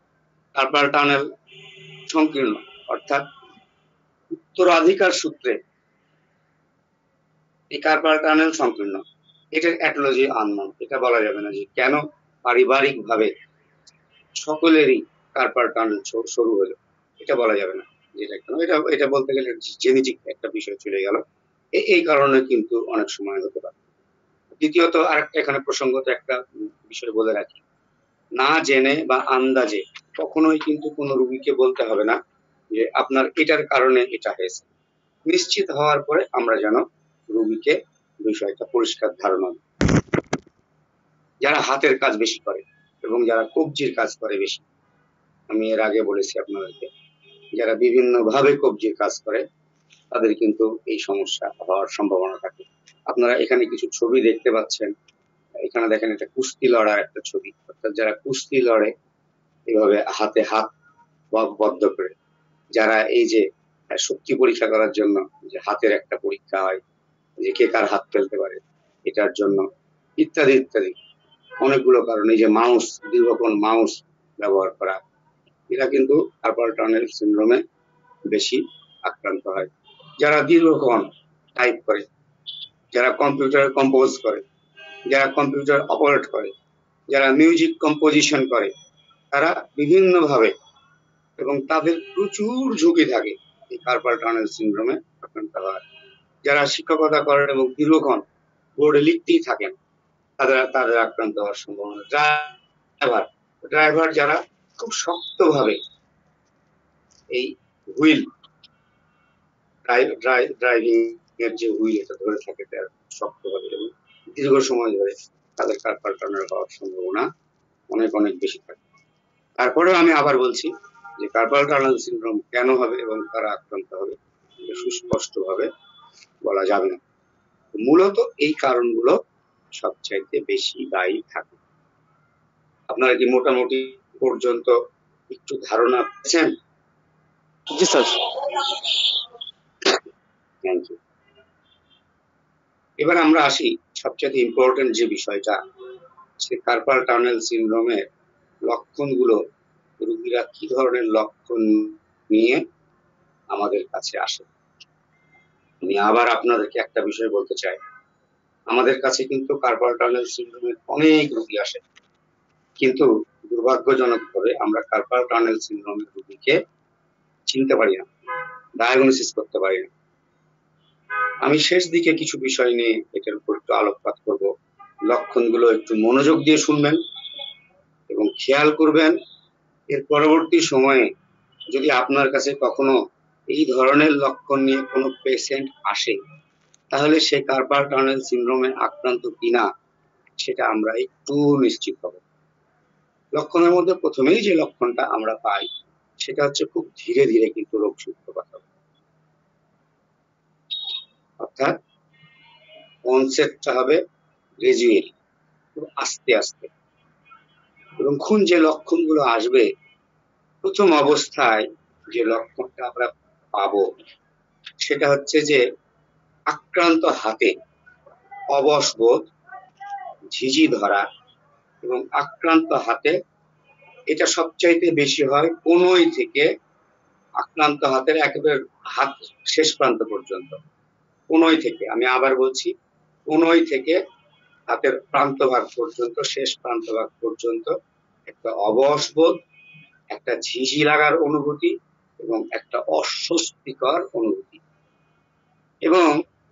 কার্পাল টানেল সংকীর্ণ, অর্থাৎ উত্তরাধিকার সূত্রে এই কার্পাল টানেল সংকীর্ণ। এটার অ্যাটোলজি আননোন, এটা বলা যাবে না যে কেন পারিবারিক ভাবে সকলেরই কার্পাল টানেল শুরু হলো, এটা বলা যাবে না যেটা কেন। এটা বলতে গেলে জেনেটিক একটা বিষয় চলে গেল, এই কারণে কিন্তু অনেক সময় হতে পারে। দ্বিতীয়ত আরেকটা এখানে প্রসঙ্গত একটা বিষয় বলে রাখি, না জেনে বা আন্দাজে কখনোই কিন্তু কোনো রোগীকে বলতে হবে না যে আপনার এটার কারণে এটা হয়েছে। নিশ্চিত হওয়ার পরে আমরা যেন রোগীকে বিষয়টা পরিষ্কার ধারণা দিই। যারা হাতের কাজ বেশি করে এবং যারা কবজির কাজ করে বেশি, আমি এর আগে বলেছি আপনাদেরকে, যারা বিভিন্ন ভাবে কবজির কাজ করে তাদের কিন্তু এই সমস্যা হওয়ার সম্ভাবনা থাকে। আপনারা এখানে কিছু ছবি দেখতে পাচ্ছেন, এখানে দেখেন একটা কুস্তি লড়ার একটা ছবি, অর্থাৎ যারা কুস্তি লড়ে এভাবে হাতে হাত বদ্ধ করে, যারা এই যে শক্তি পরীক্ষা করার জন্য যে হাতের একটা পরীক্ষা হয় যে কে কার হাত ফেলতে পারে, এটার জন্য ইত্যাদি ইত্যাদি অনেকগুলো কারণ, এই যে মাউস, দীর্ঘক্ষণ মাউস ব্যবহার করা, এরা কিন্তু কার্পাল টানেল সিনড্রোমে বেশি আক্রান্ত হয়। যারা দীর্ঘক্ষণ টাইপ করে, যারা কম্পিউটার কম্পোজ করে, যারা কম্পিউটার অপারেট করে, যারা মিউজিক কম্পোজিশন করে, তারা বিভিন্ন ভাবে এবং তাদের প্রচুর ঝুঁকি থাকে এই কার্পাল টানেল সিনড্রোমে আক্রান্ত হয়। যারা শিক্ষকতা করেন এবং দীর্ঘক্ষণ বোর্ডে লিখতেই থাকেন, তাদের আক্রান্ত হওয়ার সম্ভাবনা। ড্রাইভার যারা খুব শক্তভাবে এই হুইল, ড্রাইভিং এর যে হুইল এটা ধরে থাকে তার শক্তভাবে এবং দীর্ঘ সময় ধরে, তাদের কার্পাল টানেল হওয়ার সম্ভাবনা অনেক অনেক বেশি থাকে। তারপরেও আমি আবার বলছি যে কার্পাল টানেল সিনড্রোম কেন হবে এবং কারা আক্রান্ত হবে সুস্পষ্ট ভাবে বলা যাবে না। মূলত এই কারণগুলো সবচাইতে বেশি দায়ী থাকে। আপনারা কি মোটামুটি পর্যন্ত একটু ধারণা পেয়েছেন? জি স্যার। Thank you. এবার আমরা আসি সবচেয়ে ইম্পর্টেন্ট যে বিষয়টা, সে কার্পাল টানেল সিনড্রোমের লক্ষণগুলো, রোগীরা কি ধরনের লক্ষণ নিয়ে আমাদের কাছে আসে। আমি আবার আপনাদেরকে একটা বিষয় বলতে চাই, আমাদের কাছে কিন্তু কার্পাল টানেল সিনড্রোমের অনেক রোগী আসে, কিন্তু দুর্ভাগ্যজনক ভাবে আমরা কার্পাল টানেল সিনড্রোমের রোগীকে চিনতে পারি না, ডায়াগনোসিস করতে পারি না। আমি শেষ দিকে কিছু বিষয় নিয়ে এটার উপর একটু আলোকপাত করব। লক্ষণগুলো একটু মনোযোগ দিয়ে শুনবেন এবং খেয়াল করবেন। এর পরবর্তী সময়ে যদি আপনার কাছে কখনো এই ধরনের লক্ষণ নিয়ে কোনো পেশেন্ট আসে, তাহলে সে কার্পাল টানেল সিনড্রোমে আক্রান্ত কিনা সেটা আমরা একটু নিশ্চিত হব। লক্ষণের মধ্যে প্রথমেই যে লক্ষণটা আমরা পাই সেটা হচ্ছে খুব ধীরে ধীরে কিন্তু রোগ সূত্রপাত হবে, অর্থাৎ কনসেপ্টটা হবে গ্রাজুয়ালি, আস্তে আস্তে। এবং যে লক্ষণগুলো আসবে, প্রথম অবস্থায় যে লক্ষণটা আমরা পাবো সেটা হচ্ছে যে আক্রান্ত হাতে অবশ বোধ, ঝিঝি ধরা, এবং আক্রান্ত হাতে, এটা সবচাইতে বেশি হয় কনুই থেকে আক্রান্ত হাতের একেবারে হাত শেষ প্রান্ত পর্যন্ত, কনুই থেকে, আমি আবার বলছি, কনুই থেকে হাতের প্রান্তভাগ পর্যন্ত, শেষ প্রান্তভাগ পর্যন্ত একটা অবশ বোধ, একটা ঝিঝি লাগার অনুভূতি এবং একটা অস্বস্তিকর অনুভূতি। এবং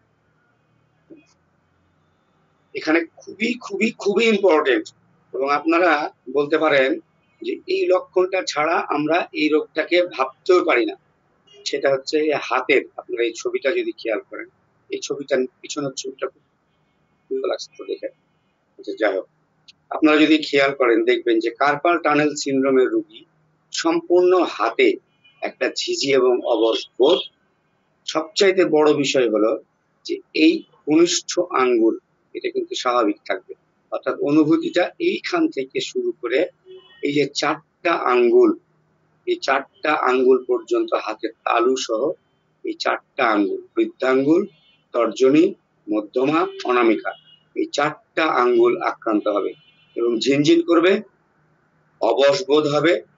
এখানে খুবই খুবই খুবই ইম্পর্টেন্ট, এবং আপনারা বলতে পারেন যে এই লক্ষণটা ছাড়া আমরা এই রোগটাকে ভাবতেও পারি না, সেটা হচ্ছে হাতের, আপনারা এই ছবিটা যদি খেয়াল করেন, এই ছবিটা পিছনের ছবিটা খুব ভালো লাগছে তো দেখে। যাই হোক, আপনারা যদি খেয়াল করেন দেখবেন যে কার্পাল টানেল সিনড্রোমের রোগী সম্পূর্ণ হাতে একটা ঝিঝি এবং অবশ বোধ। সবচাইতে বড় বিষয় হলো যে এই কনিষ্ঠ আঙ্গুল, এটা কিন্তু স্বাভাবিক থাকবে, অর্থাৎ অনুভূতিটা এইখান থেকে শুরু করে এই যে 4টা আঙ্গুল, এই 4টা আঙ্গুল পর্যন্ত হাতের তালু সহ এই 4টা আঙ্গুল, বৃদ্ধাঙ্গুল, তর্জনী, মধ্যমা, অনামিকা, এই 4টা আঙ্গুল আক্রান্ত হবে এবং ঝিনঝিন করবে, অবশ বোধ হবে,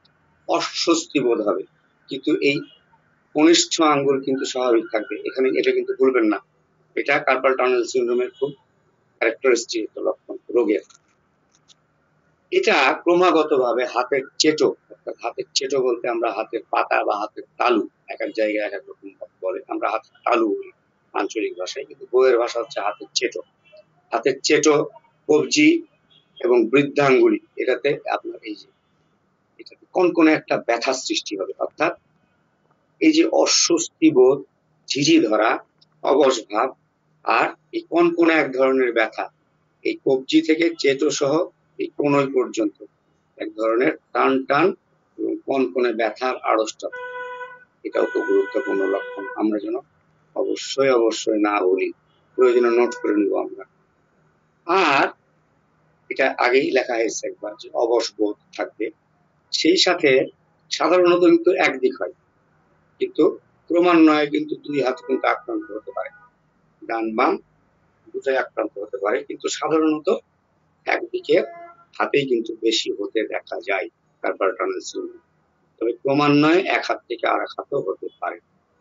অস্বস্তি বোধ হবে, কিন্তু এই কনিষ্ঠ আঙ্গুল কিন্তু স্বাভাবিক থাকবে। এখানে এটা কিন্তু ভুলবেন না, এটা কার্পাল টানেল সিনড্রোমের খুব ক্যারেক্টারিস্টিক একটা লক্ষণ রোগের। এটা ক্রমাগতভাবে হাতের চেটো, অর্থাৎ হাতের চেটো বলতে আমরা হাতের পাতা বা হাতের তালু, এক এক জায়গায় এক এক রকম বলে, আমরা হাতের তালু বলি আঞ্চলিক ভাষায়, কিন্তু বইয়ের ভাষা হচ্ছে হাতের চেটো। হাতের চেটো, কবজি এবং বৃদ্ধাঙ্গুলি, এটাতে আপনার এই যে এটাতে কনকনে একটা ব্যথার সৃষ্টি হবে, অর্থাৎ এই যে অস্বস্তি বোধ, ঝিঝি ধরা, অবশ ভাব আর এই কনকনে এক ধরনের ব্যথা, এই কবজি থেকে চেটো সহ এই কোনই পর্যন্ত এক ধরনের টান টান এবং কনকনে ব্যথার আড়ষ্টতা, এটাও খুব গুরুত্বপূর্ণ লক্ষণ। আমরা যেন অবশ্যই অবশ্যই না বলি, প্রয়োজনে নোট করে নিব আমরা। আর এটা আগেই লেখা হয়েছে একবার যে অবশ বোধ থাকবে, সেই সাথে সাধারণত কিন্তু একদিক হয়, কিন্তু ক্রমান্বয়ে কিন্তু দুই হাত কিন্তু আক্রান্ত হতে পারে, ডান বাম দুটাই আক্রান্ত হতে পারে, কিন্তু সাধারণত একদিকে হাতেই কিন্তু বেশি হতে দেখা যায় কার্পাল টানেল সিনড্রোম। তবে ক্রমান্বয়ে এক হাত থেকে আর এক হাতও হতে পারে।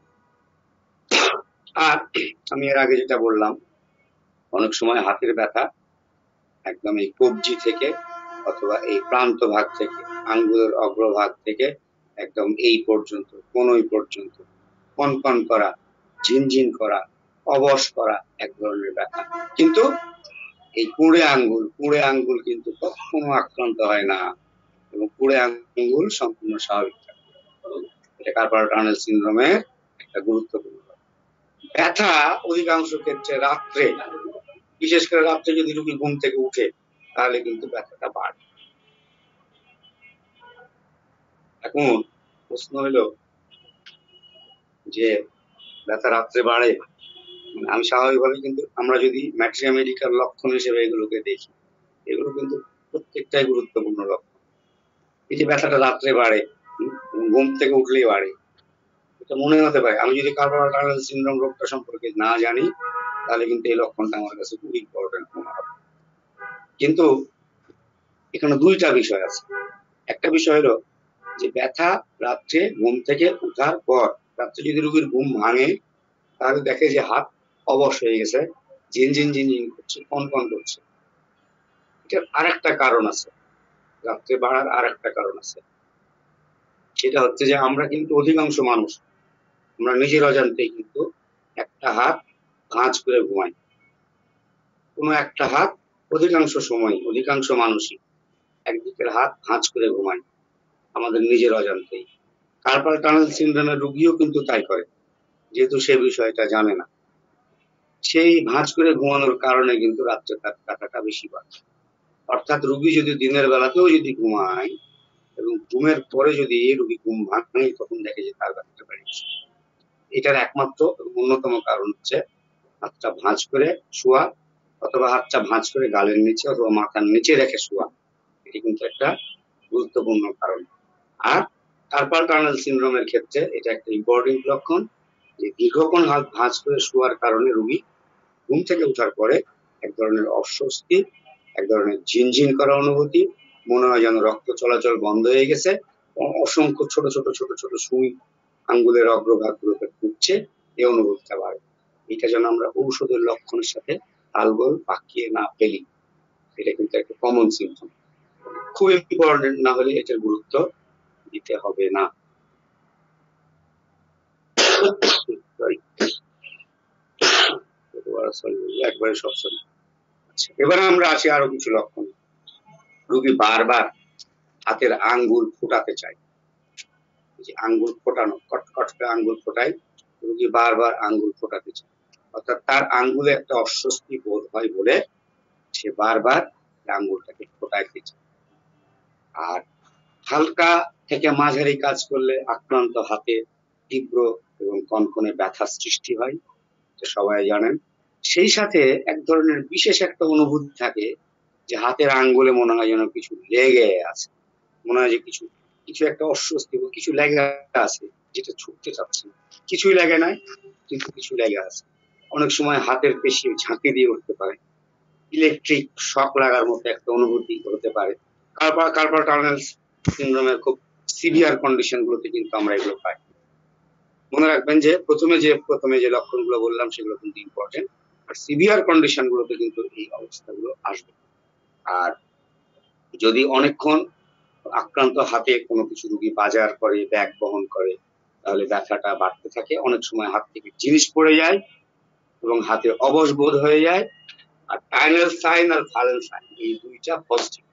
আর আমি এর আগে যেটা বললাম, অনেক সময় হাতের ব্যথা একদম এই কবজি থেকে অথবা এই প্রান্ত ভাগ থেকে, আঙ্গুলের অগ্রভাগ থেকে একদম এই পর্যন্ত, কোনই পর্যন্ত কনকন করা, ঝিনঝিন করা, অবশ করা এক ধরনের ব্যথা, কিন্তু এই কুড়ে আঙ্গুল কিন্তু কখনো আক্রান্ত হয় না এবং কুড়ে আঙ্গুল সম্পূর্ণ স্বাভাবিক থাকে। এটা কার্পাল টানেল সিনড্রোমের একটা গুরুত্বপূর্ণ ব্যথা। অধিকাংশ ক্ষেত্রে রাত্রে, বিশেষ করে রাত্রে যদি রোগী ঘুম থেকে উঠে, তাহলে কিন্তু ব্যথাটা বাড়ে। এখন প্রশ্ন হলো যে ব্যথা রাত্রে বাড়ে, আমি স্বাভাবিকভাবে কিন্তু আমরা যদি ম্যাট্রিয়া মেডিকেল লক্ষণ হিসেবে এগুলোকে দেখি, এগুলো কিন্তু প্রত্যেকটাই গুরুত্বপূর্ণ লক্ষণ। এই যে ব্যথাটা রাত্রে বাড়ে, ঘুম থেকে উঠলেই বাড়ে, এটা মনে হতে পারে আমি যদি কার্পাল টানেল সিনড্রোম রোগটা সম্পর্কে না জানি, তাহলে কিন্তু এই লক্ষণটা আমার কাছে খুব ইম্পর্টেন্ট মনে হবে। কিন্তু এখানে দুইটা বিষয় আছে। একটা বিষয় হলো যে ব্যথা রাত্রে ঘুম থেকে উঠার পর, রাত্রে যদি রোগীর ঘুম ভাঙে, তাহলে দেখে যে হাত অবশ হয়ে গেছে, ঝিনঝিন ঝিনঝিন করছে, কনকন করছে। এটার আরেকটা কারণ আছে, রাত্রে বাড়ার আরেকটা কারণ আছে, সেটা হচ্ছে যে আমরা কিন্তু অধিকাংশ মানুষ আমরা নিজের অজান্তেই কিন্তু একটা হাত ভাঁজ করে ঘুমাই, কোনো একটা হাত অধিকাংশ সময়, অধিকাংশ মানুষই একদিকের হাত ভাঁজ করে ঘুমাই আমাদের নিজের অজান্তেই। কার্পাল টানেল সিনড্রোমের রোগীও কিন্তু তাই করে, যেহেতু সে বিষয়টা জানে না। সেই ভাঁজ করে ঘুমানোর কারণে কিন্তু রাত্রে তার ব্যথাটা বেশি বাড়ে। অর্থাৎ রোগী যদি দিনের বেলাতেও যদি ঘুমায় এবং ঘুমের পরে যদি রোগী ঘুম ভাঙে, তখন দেখে যে তার ব্যথাটা বেড়েছে। এটার একমাত্র অন্যতম কারণ হচ্ছে হাতটা ভাঁজ করে শোয়া, অথবা হাতটা ভাঁজ করে গালের নিচে অথবা মাথার নিচে রেখে শোয়া, এটি কিন্তু একটা গুরুত্বপূর্ণ কারণ। আর কার্পাল টানেল সিনড্রোমের ক্ষেত্রে এটা একটা ইম্পর্টেন্ট লক্ষণ যে দীর্ঘক্ষণ হাত ভাঁজ করে শোয়ার কারণে রোগী ঘুম থেকে ওঠার পরে এক ধরনের অস্বস্তি, এক ধরনের ঝিনঝিন করা অনুভূতি, মনে হয় যেন রক্ত চলাচল বন্ধ হয়ে গেছে, অসংখ্য ছোট ছোট ছোট ছোট সুই আঙ্গুলের অগ্রভাগ গুলোতে ঢুকছে, এই অনুভূতিটা বাড়ে। এটা যেন আমরা ঔষধের লক্ষণের সাথে তালগোল পাকিয়ে না ফেলি, এটা কিন্তু একটা কমন সিমটম। খুব ইম্পর্টেন্ট না হলে এটার গুরুত্ব দিতে হবে না। একবারে সব সরি। এবারে আমরা আসি আরো কিছু লক্ষণ। রোগী বারবার হাতের আঙ্গুল ফোটাতে চায়, যে আঙ্গুল ফোটানো, কটকট করে আঙ্গুল ফোটায়, রোগী বারবার আঙ্গুল ফোটাতে চায়, অর্থাৎ তার আঙ্গুলে একটা অস্বস্তি বোধ হয় বলে সে বারবার আঙ্গুলটাকে ফোটাইতে চায়। আর হালকা থেকে মাঝারি কাজ করলে আক্রান্ত হাতে তীব্র এবং কনকনে ব্যথার সৃষ্টি হয়, সবাই জানেন। সেই সাথে এক ধরনের বিশেষ একটা অনুভূতি থাকে যে হাতের আঙ্গুলে মনে হয় যেন কিছু লেগে আছে, মনে হয় যে কিছু কিছু একটা অস্বস্তি, কিছু লেগে আছে যেটা ছুটতে চাচ্ছে, কিছুই লেগে নাই কিন্তু কিছু লেগে আছে। অনেক সময় হাতের পেশি ঝাঁকি দিয়ে উঠতে পারে, ইলেকট্রিক শক লাগার মতো একটা অনুভূতি হতে পারে। কার্পাল টানেল সিনড্রোমের খুব সিভিয়ার কন্ডিশন গুলোতে কিন্তু আমরা এগুলো পাই। মনে রাখবেন যে প্রথমে যে লক্ষণগুলো বললাম সেগুলো কিন্তু ইম্পর্টেন্ট, আর সিভিয়ার কন্ডিশন গুলোতে কিন্তু এই অবস্থাগুলো আসবে। আর যদি অনেকক্ষণ আক্রান্ত হাতে কোনো কিছু রোগী বাজার করে, ব্যাগ বহন করে, তাহলে ব্যথাটা বাড়তে থাকে। অনেক সময় হাত থেকে জিনিস পড়ে যায় এবং হাতে অবশ বোধ হয়ে যায়। আর টাইনাল সাইন আর ফালেন সাইন এই দুইটা পজিটিভ।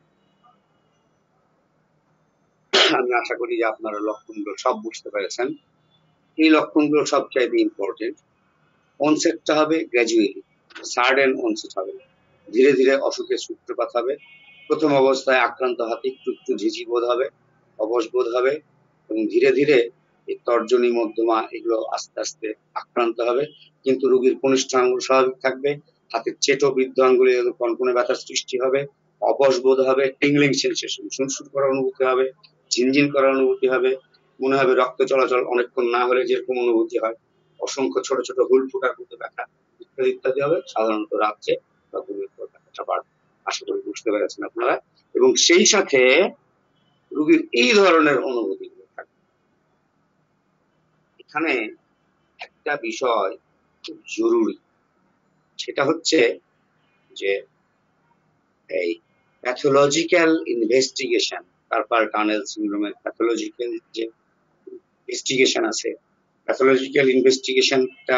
আমি আশা করি যে আপনারা লক্ষণগুলো সব বুঝতে পেরেছেন। এই লক্ষণগুলো সবচাইতে ইম্পর্টেন্ট। অনসেটটা হবে গ্র্যাজুয়ালি, সাডেন অনসেট হবে, ধীরে ধীরে অসুখের সূত্রপাত হবে। প্রথম অবস্থায় আক্রান্ত হাতে একটু ঝিঝি বোধ হবে, অবশ বোধ হবে, এবং ধীরে ধীরে এই তর্জনী মধ্যমা এগুলো আস্তে আস্তে আক্রান্ত হবে। কিন্তু রোগীর কনিষ্ঠ আঙ্গুল স্বাভাবিক থাকবে, হাতের চেটো বৃদ্ধ আঙ্গুলে কনকনে ব্যথার সৃষ্টি হবে, অবশ বোধ হবে, টিংলিং সেন্সেশন, সুনসুন করার অনুভূতি হবে, ঝিনঝিন করার অনুভূতি হবে, মনে হবে রক্ত চলাচল অনেকক্ষণ না হলে যেরকম অনুভূতি হয়, অসংখ্য ছোট ছোট হুল ফোটার মতো ব্যথা ইত্যাদি ইত্যাদি হবে। সাধারণত রাত্রে বা ঘুমের পর ব্যথাটা বাড়বে। আশা করি বুঝতে পেরেছেন আপনারা। এবং সেই সাথে রোগীর এই ধরনের অনুভূতি থাকবে। এখানে একটা বিষয় খুব জরুরি, সেটা হচ্ছে যে এই প্যাথোলজিক্যাল ইনভেস্টিগেশন, কার্পাল টানেল সিনড্রোমের প্যাথোলজিক্যাল যে ইনভেস্টিগেশন আছে, প্যাথোলজিক্যাল ইনভেস্টিগেশনটা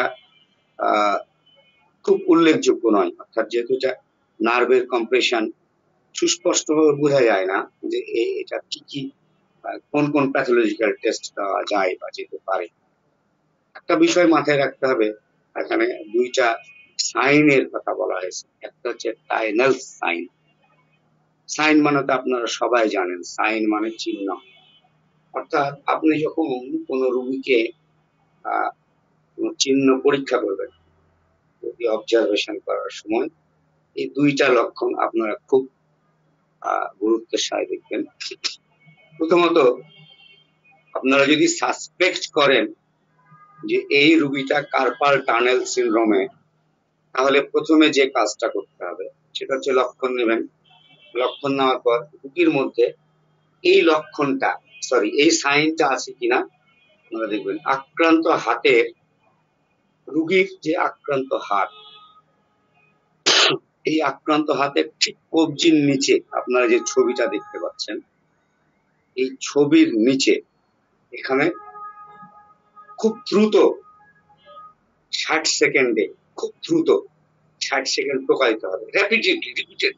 খুব উল্লেখযোগ্য নয়। অর্থাৎ যেহেতু এটা নার্ভের কম্প্রেশন, সুস্পষ্টভাবে বোঝা যায় না যে এটা কি কি কোন কোন প্যাথোলজিক্যাল টেস্ট দেওয়া যায় বা যেতে পারে। একটা বিষয় মাথায় রাখতে হবে, এখানে দুইটা সাইনের কথা বলা হয়েছে। একটা হচ্ছে টাইনাল সাইন। সাইন মানে তো আপনারা সবাই জানেন, সাইন মানে চিহ্ন। অর্থাৎ আপনি যখন কোনো রোগীকে কোনো চিহ্ন পরীক্ষা করবেন, রোগী অবজারভেশন করার সময় এই দুইটা লক্ষণ আপনারা খুব গুরুত্বের সাথে দেখবেন। প্রথমত, আপনারা যদি সাসপেক্ট করেন যে এই রোগীটা কার্পাল টানেল সিনড্রোমে, তাহলে প্রথমে যে কাজটা করতে হবে সেটা হচ্ছে লক্ষণ নেবেন। লক্ষণ নেওয়ার পর রোগীর মধ্যে এই লক্ষণটা এই সাইনটা আছে কিনা আপনারা দেখবেন। আক্রান্ত হাতের, রোগীর যে আক্রান্ত হাত, এই আক্রান্ত হাতের ঠিক কবজির নিচে আপনারা যে ছবিটা দেখতে পাচ্ছেন, এই ছবির নিচে এখানে খুব দ্রুত 60 সেকেন্ডে, খুব দ্রুত 60 সেকেন্ড টোকা দিতে হবে, র্যাপিডলি রিপিটেড,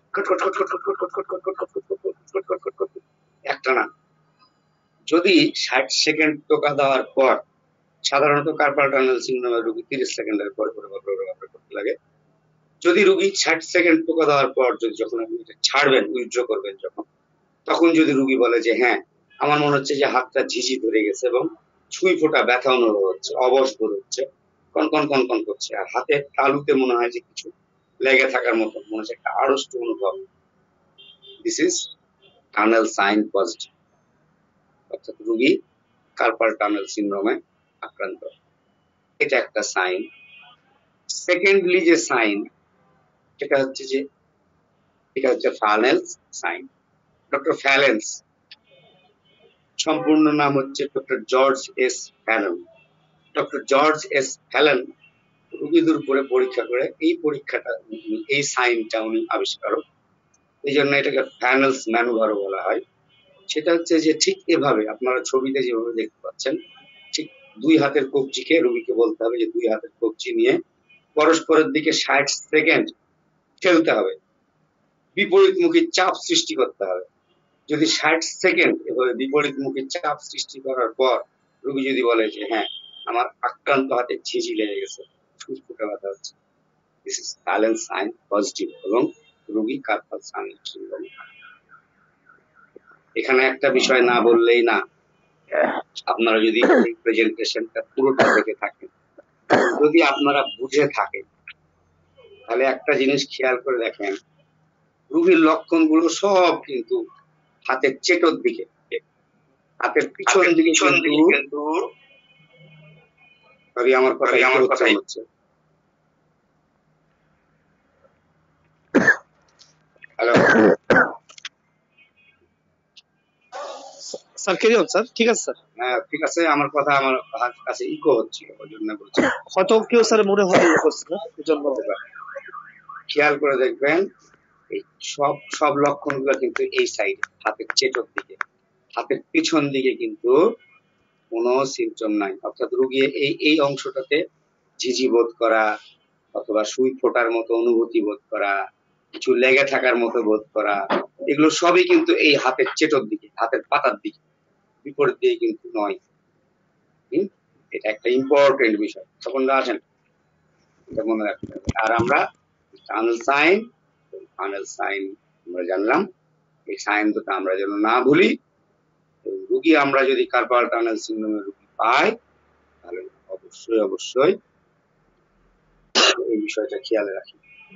একটানা। যদি 60 সেকেন্ড টোকা দেওয়ার পর, সাধারণত কার্পাল টানেল সিনড্রোমের রোগী 30 সেকেন্ডের পর করতে লাগে। যদি রোগী 60 সেকেন্ড টোকা দেওয়ার পর যখন আপনি এটা ছাড়বেন, উইথড্র করবেন যখন, তখন যদি রোগী বলে যে হ্যাঁ আমার মনে হচ্ছে যে হাতটা ঝিঝি ধরে গেছে এবং ছুঁই ফোটা ব্যথা অনুভব হচ্ছে, অবশ বোধ হচ্ছে, কনকন কনকন করছে, আর হাতের তালুতে মনে হয় যে কিছু লেগে থাকার মতো, মনে হচ্ছে একটা আড়ষ্ট অনুভব, this is tunnel sign positive. অর্থাৎ রোগী কার্পাল টানেল সিনড্রোমে আক্রান্ত। এটা একটা সাইন। সেকেন্ডলি যে সাইন, সেটা হচ্ছে যে এটা হচ্ছে ফালেন্স সাইন। ডক্টর ফ্যালেন্স, সম্পূর্ণ নাম হচ্ছে doctor George S Phalen. Doctor George S Phalen রোগীদের উপরে পরীক্ষা করে এই পরীক্ষাটা, এই সাইনটা উনি আবিষ্কারক, এই জন্য এটাকে ফ্যানেলস ম্যানুভারও বলা হয়। সেটা হচ্ছে যে ঠিক এভাবে আপনারা ছবিতে যেভাবে দেখতে পাচ্ছেন, ঠিক দুই হাতের কবজিকে রোগীকে বলতে হবে যে দুই হাতের কবজি নিয়ে পরস্পরের দিকে 60 সেকেন্ড ঠেলতে হবে, বিপরীতমুখী চাপ সৃষ্টি করতে হবে। যদি 60 সেকেন্ড এভাবে বিপরীতমুখী চাপ সৃষ্টি করার পর রোগী যদি বলে যে হ্যাঁ আমার আক্রান্ত হাতে ঝিঝি লেগে গেছে, ফুসফুটে ব্যথা হচ্ছে, this is Phalen's sign positive, এবং রোগী কার্পাল টানেল সিনড্রোম। এখানে একটা বিষয় না বললেই না, আপনারা যদি এই প্রেজেন্টেশনটা পুরোটা দেখে থাকেন, যদি আপনারা বুঝে থাকেন, তাহলে একটা জিনিস খেয়াল করে দেখেন, রোগীর লক্ষণগুলো সব কিন্তু হাতের চেটোর দিকে, হাতের পিছন দিকে কিন্তু আমার কথা হচ্ছে। Hello sir carry on sir, ঠিক আছে স্যার। হ্যাঁ ঠিক আছে, আমার কথা আমার কাছে ইকো হচ্ছে, ওই জন্য বলছি। হয়তো কেউ স্যার মনে হয় ইয়ে করছে না, এই জন্য। খেয়াল করে দেখবেন এই সব সব লক্ষণগুলো কিন্তু এই সাইড, হাতের চেটোর দিকে, হাতের পিছন দিকে কিন্তু কোনো সিমটম নাই। অর্থাৎ রোগী এই এই অংশটাতে ঝিঝি বোধ করা অথবা সুই ফোটার মতো অনুভূতি বোধ করা, কিছু লেগে থাকার মতো বোধ করা, এগুলো সবই কিন্তু এই হাতের চেটোর দিকে, হাতের পাতার দিকে, বিপরীত দিয়ে কিন্তু নয়। এটা একটা ইম্পর্টেন্ট বিষয়, তখন আসেন এটা মনে রাখতে হবে। আর আমরা টানেল সাইন, ফানেল সাইন আমরা জানলাম, এই সাইন দুটো আমরা যেন না ভুলি। রুগী আমরা যদি কার্পাল টানেল সিনড্রোমের রুগী পাই, তাহলে অবশ্যই অবশ্যই এই বিষয়টা খেয়াল রাখি।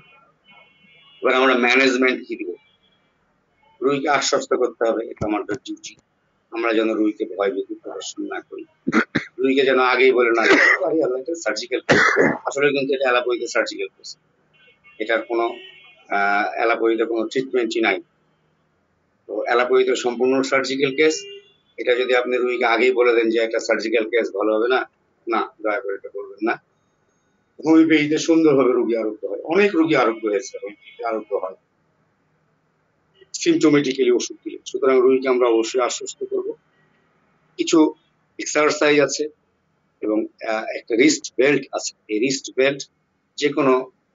এবার আমরা ম্যানেজমেন্ট কি দিব? রুগীকে আশ্বস্ত করতে হবে, এটা আমাদের ডিউটি। আমরা যেন রুগীকে ভয় ভীতি প্রদর্শন না করি, রুগীকে যেন আগেই বলে না সার্জিক্যাল কেস। আসলে কিন্তু এটা অ্যালাপোইতে সার্জিক্যাল কেস, এটার কোনো অ্যালাপোইতে কোনো ট্রিটমেন্টই নাই। তো অ্যালাপোইতে সম্পূর্ণ সার্জিক্যাল কেস। এটা যদি আপনি রুগীকে আগেই বলে দেন যে একটা সার্জিক্যাল কেস, ভালো হবে না, না দয়া করে এটা করবেন না। হোমিওপ্যাথিতে সুন্দরভাবে রোগী আরোগ্য হয়, অনেক রোগী আরোগ্য হয়েছে, হোমিওপ্যাথিতে আরোগ্য হয় সিমটোমেটিক্যালি ওষুধ দিলে। সুতরাং রোগীকে আমরা অবশ্যই আশ্বস্ত করব। কিছু এক্সারসাইজ আছে এবং একটা রিস্ট বেল্ট আছে। এই রিস্ট বেল্ট যে কোনো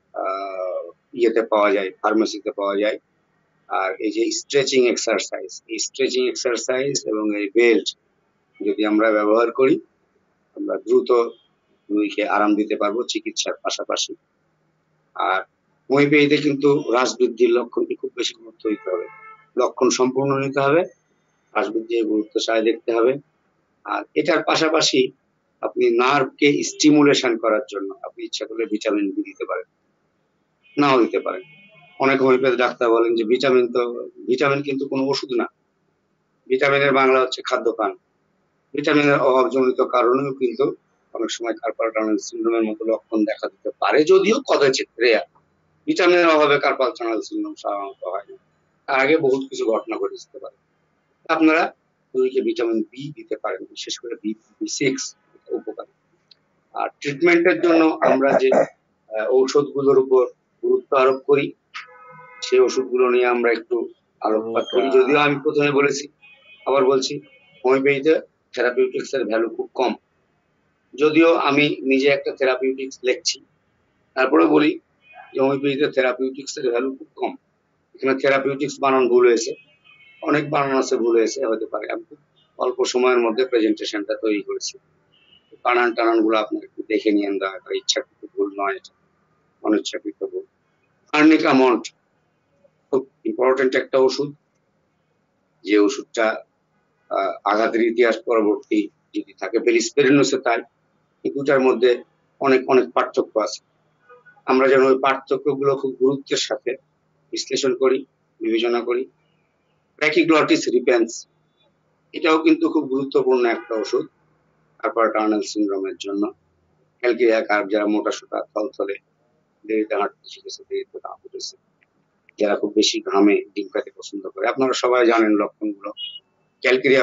ইয়েতে পাওয়া যায়, ফার্মেসিতে পাওয়া যায়। আর এই যে স্ট্রেচিং এক্সারসাইজ, এই স্ট্রেচিং এক্সারসাইজ এবং এই বেল্ট যদি আমরা ব্যবহার করি, আমরা দ্রুত রোগীকে আরাম দিতে পারবো চিকিৎসার পাশাপাশি। আর হোমিওপ্যাথিতে কিন্তু হ্রাস বৃদ্ধির লক্ষণকে খুব বেশি গুরুত্ব দিতে হবে, লক্ষণ সম্পূর্ণ নিতে হবে, হ্রাস বৃদ্ধির গুরুত্ব সাথে দেখতে হবে। আর এটার পাশাপাশি আপনি নার্ভকে স্টিমুলেশন করার জন্য আপনি ইচ্ছা করলে ভিটামিন বি দিতে পারেন, নাও দিতে পারেন। অনেক হোমিওপ্যাথি ডাক্তার বলেন যে ভিটামিন কিন্তু কোনো ওষুধ না, ভিটামিনের বাংলা হচ্ছে খাদ্যপান। ভিটামিনের অভাবজনিত কারণেও কিন্তু অনেক সময় কার্পাল টানেল সিনড্রোমের মতো লক্ষণ দেখা দিতে পারে, যদিও কদাচিৎ রেয়ার। ভিটামিনের অভাবে কার্পাল টানেল সিনড্রোম সাধারণত হয় না, তার আগে বহুত কিছু ঘটনা ঘটে যেতে পারে। আপনারা রোগীকে ভিটামিন বি দিতে পারেন, বিশেষ করে B6 উপকারী। আর ট্রিটমেন্টের জন্য আমরা যে ঔষধগুলোর উপর গুরুত্ব আরোপ করি, সেই ওষুধগুলো নিয়ে আমরা একটু আলোকপাত করি। যদিও আমি প্রথমে বলেছি, আবার বলছি, হোমিওপ্যাথিতে থেরাপিউটিক্স এর ভ্যালু খুব কম। যদিও আমি নিজে একটা থেরাপিউটিক্স লিখছি, তারপরে বলি যে হোমিওপ্যাথিতে থেরাপিউটিক্স এর ভ্যালু খুব কম। এখানে থেরাপিউটিক্স বানান ভুল হয়েছে, অনেক বানান আছে ভুল হয়েছে, হতে পারে। আমি খুব অল্প সময়ের মধ্যে প্রেজেন্টেশনটা তৈরি করেছি, বানান টানান গুলো আপনি একটু দেখে নিয়েন দয়া করে, ইচ্ছাকৃত ভুল নয়, এটা অনিচ্ছাকৃত ভুল। আর্নিকা মন্ট খুব ইম্পর্টেন্ট একটা ওষুধ, যে ওষুধটা আঘাতের ইতিহাস পরবর্তী যদি থাকে, বেলিসপেরিনোসে তাই। এই দুটার মধ্যে অনেক অনেক পার্থক্য আছে। আমরা যেন ওই পার্থক্যগুলো খুব গুরুত্বের সাথে বিশ্লেষণ করি, বিবেচনা করি। ব্র্যাকিগ্লটিস রিপেন্স, এটাও কিন্তু খুব গুরুত্বপূর্ণ একটা ওষুধ কার্পাল টানেল সিনড্রোমের জন্য। ক্যালকেরিয়া কার্ভ, যারা মোটা সোটা থলথলে, দেরিতে হাঁটতে শিখেছে, দেরিতে দাঁত উঠেছে, যারা খুব বেশি ঘামে ডিম খেতে পছন্দ করে, আপনারা সবাই জানেন লক্ষণগুলো। ক্যালকেরিয়া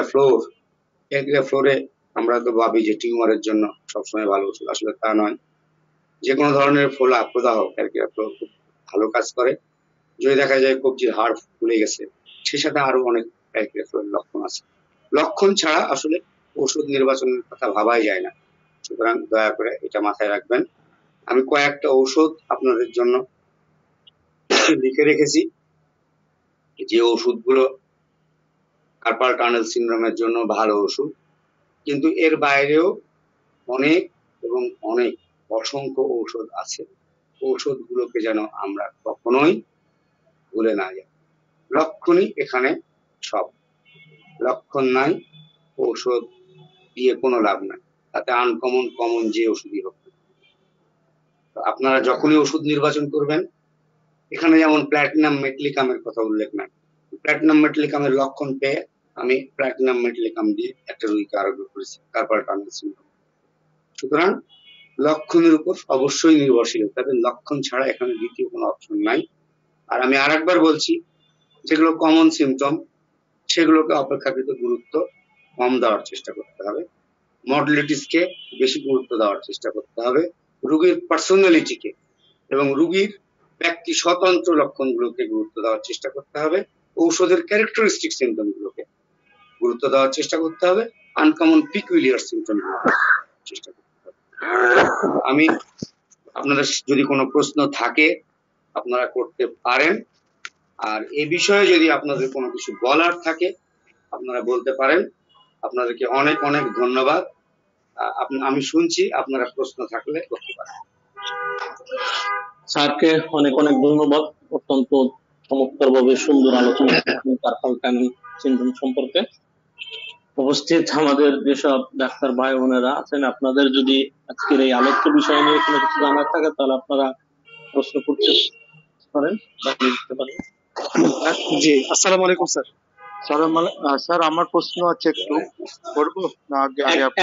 ফ্লোরে আমরা তো ভাবি যে টিউমারের জন্য সবসময় ভালো ওষুধ, আসলে তা নয়। যে কোনো ধরনের ফোলা প্রদাহ ক্যালকেরিয়া ফ্লোর খুব ভালো কাজ করে। যদি দেখা যায় কবজির হাড় ফুলে গেছে, সে সাথে আরো অনেক ক্যালকেরিয়া ফ্লোরের লক্ষণ আছে। লক্ষণ ছাড়া আসলে ওষুধ নির্বাচনের কথা ভাবাই যায় না। সুতরাং দয়া করে এটা মাথায় রাখবেন। আমি কয়েকটা ঔষধ আপনাদের জন্য লিখে রেখেছি, যে ওষুধগুলো কার্পাল টানেল সিনড্রোমের জন্য ভালো ওষুধ। কিন্তু এর বাইরেও অনেক এবং অনেক অসংখ্য ঔষধ আছে। ঔষধগুলোকে যেন আমরা কখনোই ভুলে না যাই। লক্ষণই এখানে সব, লক্ষণ নাই ঔষধ দিয়ে কোনো লাভ নাই, তাতে আনকমন কমন যে ওষুধই হোক। আপনারা যখনই ওষুধ নির্বাচন করবেন, এখানে যেমন প্ল্যাটিনাম মেটলিকামের কথা উল্লেখ নাই, প্ল্যাটিনাম মেটলিকামের লক্ষণ পেয়ে আমি প্ল্যাটিনাম মেটলিকাম দিয়ে একটা রোগীকে আরোগ্য করেছি কার্পাল টানেল সিনড্রোম। সুতরাং লক্ষণের উপর অবশ্যই নির্ভরশীল, তবে লক্ষণ ছাড়া এখানে দ্বিতীয় কোনো অপশন নাই। আর আমি আরেকবার বলছি, যেগুলো কমন সিমটম সেগুলোকে অপেক্ষাকৃত গুরুত্ব কম দেওয়ার চেষ্টা করতে হবে, মডেলিটিসকে বেশি গুরুত্ব দেওয়ার চেষ্টা করতে হবে, রোগীর পার্সোনালিটিকে এবং রোগীর ব্যক্তি স্বতন্ত্র লক্ষণগুলোকে গুরুত্ব দেওয়ার চেষ্টা করতে হবে, ঔষধের ক্যারেক্টারিস্টিক সিমটম গুলোকে গুরুত্ব দেওয়ার চেষ্টা করতে হবে, আনকমন পিকুলিয়ার সিমটম চেষ্টা করতে হবে। আমি আপনাদের যদি কোনো প্রশ্ন থাকে আপনারা করতে পারেন, আর এই বিষয়ে যদি আপনাদের কোনো কিছু বলার থাকে আপনারা বলতে পারেন। আপনাদেরকে অনেক অনেক ধন্যবাদ। আমি শুনছি, আপনারা প্রশ্ন থাকলে করতে পারেন। স্যারকে অনেক অনেক ধন্যবাদ, অত্যন্ত চমৎকার ভাবে সুন্দর আলোচনা কার্পাল টানেল সিনড্রোম সম্পর্কে। উপস্থিত আমাদের যেসব ডাক্তার ভাই বোনেরা আছেন, আপনাদের যদি আজকের এই আলোচ্য বিষয় নিয়ে কোনো কিছু জানার থাকে তাহলে আপনারা প্রশ্ন করতে পারেন বা লিখতে পারেন। জি, আসসালামু আলাইকুম স্যার। স্যার আমার প্রশ্ন আছে, একটু করবো না আগে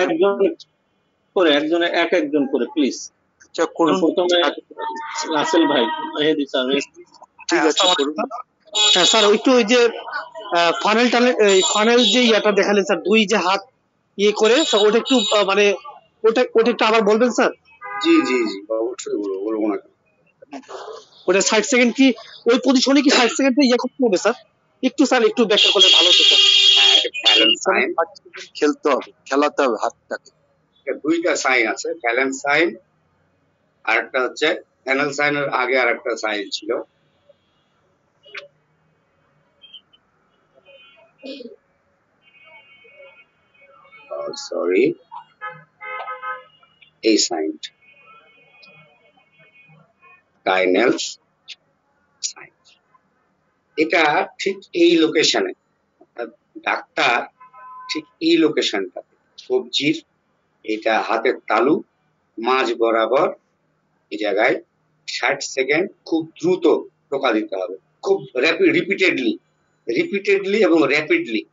একজনে একজন করে প্লিজ। আচ্ছা করুন। প্রথমে রাসেল ভাই, মেহেদী স্যার। ঠিক আছে করুন। হ্যাঁ স্যার, একটু ওই যে ফানেল যে ইয়াটা দেখালেন স্যার, দুই যে হাত ইয়ে করে, স্যার ওটা একটু মানে ওটা একটু আবার বলবেন স্যার? জি জি জি, অবশ্যই বলবো না। ওটা 60 সেকেন্ড কি ওই পজিশনে কি 60 সেকেন্ড ইয়ে করতে হবে স্যার? একটু স্যার একটু ব্যাখ্যা করলে ভালো হতো স্যার। খেলতে হবে, খেলাতে হবে হাতটাকে। দুইটা সাইন আছে, ফ্যালেন্স সাইন আর একটা হচ্ছে ফ্যানেল সাইনের আগে আর একটা সাইন ছিল। সরি, এই সাইন কাইনেল সাইন, এটা ঠিক এই লোকেশনে, ডাক্তার ঠিক এই লোকেশনটাতে কবজির এটা হাতের তালু মাঝ বরাবর এই জায়গায় 60 সেকেন্ড খুব দ্রুত টোকা দিতে হবে, খুব রিপিটেডলি এবং র্যাপিডলি,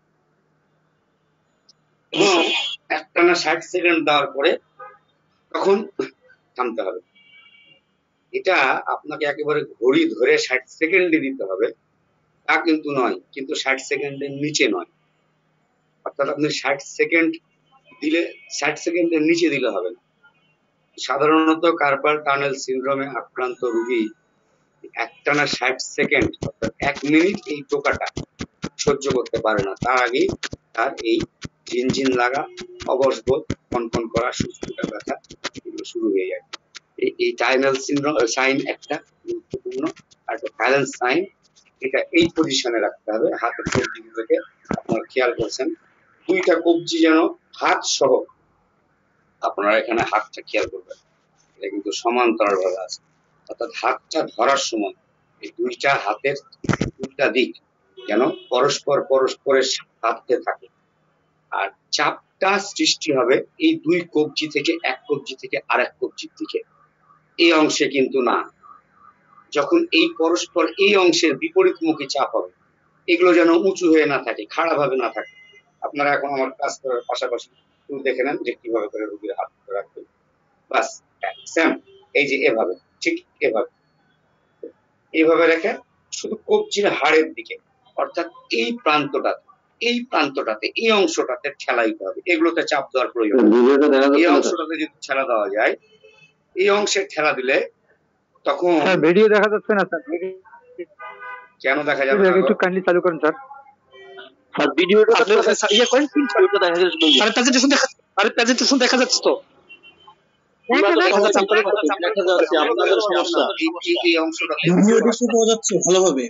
এবং একটানা 60 সেকেন্ড দেওয়ার পরে তখন থামতে হবে। এটা আপনাকে একেবারে ঘড়ি ধরে 60 সেকেন্ডে দিতে হবে তা কিন্তু নয়, কিন্তু 60 সেকেন্ডের নিচে নয়। অর্থাৎ আপনি 60 সেকেন্ড দিলে 60 সেকেন্ডের নিচে দিলে হবে না। সাধারণত কার্পাল টানেল সিনড্রোমে আক্রান্ত রোগী একটানা 60 সেকেন্ড অর্থাৎ 1 মিনিট এই টোকাটা সহ্য করতে পারে না, তার আগে তার এই ঝিনঝিন লাগা, অবসবোধ, কনকন করা, সুস্থতা ব্যথা এগুলো শুরু হয়ে যায়। এই টানেল সিনড্রোম সাইন একটা গুরুত্বপূর্ণ, আর একটা ব্যালেন্স সাইন, এটা এই পজিশনে রাখতে হবে। হাতের কবজিগুলোকে আপনারা খেয়াল করছেন, দুইটা কবজি যেন হাত সহ, আপনারা এখানে হাতটা খেয়াল করবেন, এটা কিন্তু সমান্তরাল ভাবে আছে, অর্থাৎ হাতটা ধরার সময় এই দুইটা হাতের দুইটা দিক যেন পরস্পরের সাথে থাকে, আর চাপটা সৃষ্টি হবে এই দুই কবজি থেকে, এক কবজি থেকে আরেক কবজির দিকে, এই অংশে কিন্তু না। যখন এই পরস্পর এই অংশের বিপরীতমুখী চাপ হবে, এগুলো যেন উঁচু হয়ে না থাকে, খাড়া ভাবে না থাকে। আপনারা এখন আমার কাজ করার পাশাপাশি দেখে নেন যে কিভাবে করে রোগীর হাত রাখবেন, বাস সেম এই যে এভাবে, ঠিক এভাবে রেখে শুধু কবজির হাড়ের দিকে, অর্থাৎ এই প্রান্তটাতে এই অংশটাতে ঠেলা দিতে হবে, এগুলোতে চাপ দেওয়ার প্রয়োজন। এই অংশটাতে যদি ঠেলা দেওয়া যায়, এই অংশে ঠেলা দিলে তখন ভিডিও দেখা যাচ্ছে না স্যার, কেন দেখা যাবে না? একটু কাইন্ডলি চালু করেন স্যার। আর ভিডিওটা ইয়ে করেন, প্রেজেন্টেশন দেখা যাচ্ছে তো? দেখা যাচ্ছে আপনাদের সমস্যা, এই অংশটা ভিডিওটা কি পাওয়া যাচ্ছে ভালোভাবে?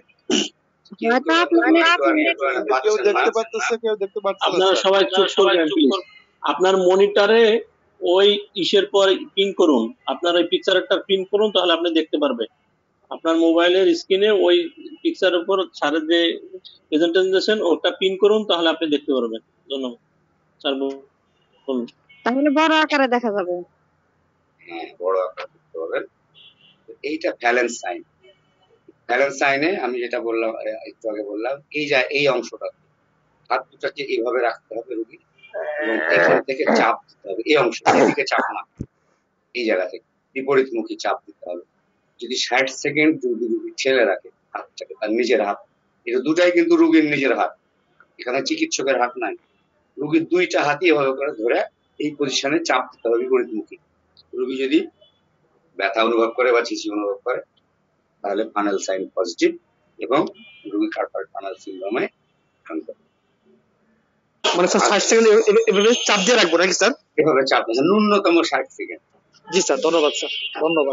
আপনারা সবাই চুপ করবেন প্লিজ। আপনার মনিটরে ওই ইসের পর পিন করুন, আপনার ওই পিকচারটা পিন করুন, তাহলে আপনি দেখতে পারবেন। আপনার মোবাইলের স্ক্রিনে ওই পিকচারের উপর স্যারের যে প্রেজেন্টেশন ওটা পিন করুন, তাহলে আপনি দেখতে পারবেন। ধন্যবাদ স্যার, বলুন। তাহলে বড় আকারে দেখা যাবে। হ্যাঁ, বড় আকারে দেখতে পাবেন। এইটা ব্যালেন্স সাইন। ব্যালেন্স সাইনে আমি যেটা বললাম একটু আগে বললাম, এই অংশটা হাত দুটাকে এইভাবে রাখতে হবে রোগী, এবং এখান থেকে চাপ দিতে হবে এই অংশ, এদিকে চাপ না, এই জায়গা থেকে বিপরীতমুখী চাপ দিতে হবে। যদি 60 সেকেন্ড যদি রোগী ছেড়ে রাখে হাতটাকে, তার নিজের হাত, এটা দুটাই কিন্তু রোগীর নিজের হাত, এখানে চিকিৎসকের হাত নাই, রোগীর দুইটা হাতই এভাবে করে ধরে এই পজিশনে চাপ দিতে হবে বিপরীতমুখী। রোগী যদি ব্যথা অনুভব করে বা ঝিঝি অনুভব করে তাহলে ফানেল সাইন পজিটিভ এবং রোগী কার্পাল টানেল সিনড্রোমে আক্রান্ত। মানে স্যার 60 সেকেন্ড এভাবে চাপ দিয়ে রাখবো নাকি স্যার? এভাবে চাপ দিতে ন্যূনতম 60 সেকেন্ড। জি স্যার, ধন্যবাদ স্যার, ধন্যবাদ।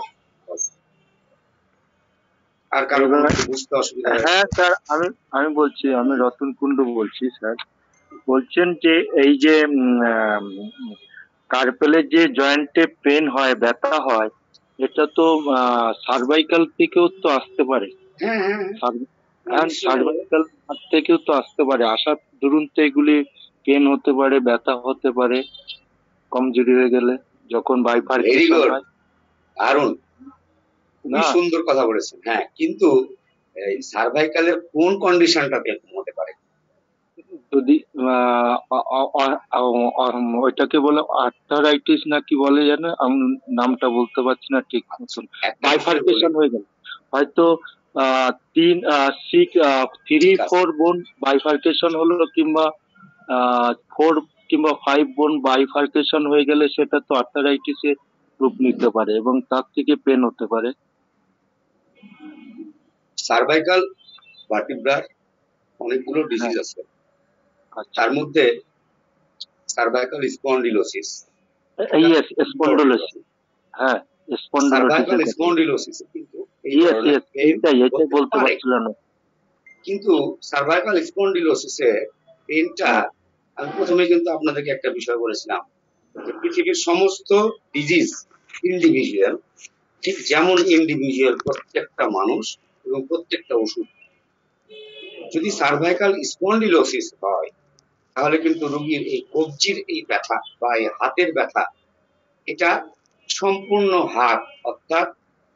আর কারো কোনো কিছু বুঝতে অসুবিধা হয়? হ্যাঁ স্যার, আমি বলছি, আমি রতন কুন্ডু বলছি স্যার। বলছেন যে এই যে কার্পেলের যে জয়েন্টে পেন হয়, ব্যথা হয়, এটা তো সার্ভাইকাল থেকেও তো আসতে পারে। হ্যাঁ হ্যাঁ হ্যাঁ, সার্ভাইকাল থেকেও তো আসতে পারে। আসার দরুন তো এগুলি পেন হতে পারে, ব্যথা হতে পারে কমজোরি হয়ে গেলে, যখন ভেরি বাইফার্কেশন গুড, হয়। দারুণ, খুবই না, সুন্দর কথা বলেছেন। হ্যাঁ, কিন্তু এই সার্ভাইকালের কোন কন্ডিশনটাতে এরকম হতে পারে? যদি ওইটাকে বলে আর্থারাইটিস না কি বলে জানো, আমি নামটা বলতে পারছি না ঠিক মতন। একটা বাইফার্কেশন হয়ে গেল হয়তো, 3-4 বোন বাইফার্কেশন হলো, কিংবা 4 কিংবা 5 বোন বাইফার্কেশন হয়ে গেলে সেটা তো আর্থারাইটিসে রূপ নিতে পারে এবং তার থেকে পেন হতে পারে। সার্ভাইকাল ভার্টিব্রার অনেকগুলো ডিজিজ আছে, আচ্ছা, তার মধ্যে সার্ভাইকাল স্পন্ডিলোসিস, ইয়েস, স্পন্ডোলোসিস। হ্যাঁ, সার্ভাইকাল স্পন্ডোলোসিস। স্পন্ডিলোসিস কিন্তু এই ইয়েস ধরনের ইয়েস, পেইন এটাই হতে বলতে পারে। পারছিলাম না। কিন্তু সার্ভাইকাল স্পন্ডিলোসিসে পেইনটা, আমি প্রথমে কিন্তু আপনাদেরকে একটা বিষয় বলেছিলাম যে পৃথিবীর সমস্ত ডিজিজ ইন্ডিভিজুয়াল, ঠিক যেমন ইন্ডিভিজুয়াল প্রত্যেকটা মানুষ এবং প্রত্যেকটা ওষুধ। যদি সার্ভাইকাল স্পন্ডিলোসিস হয় তাহলে কিন্তু রোগীর এই কবজির এই ব্যথা বা এই হাতের ব্যথা, এটা সম্পূর্ণ হাত অর্থাৎ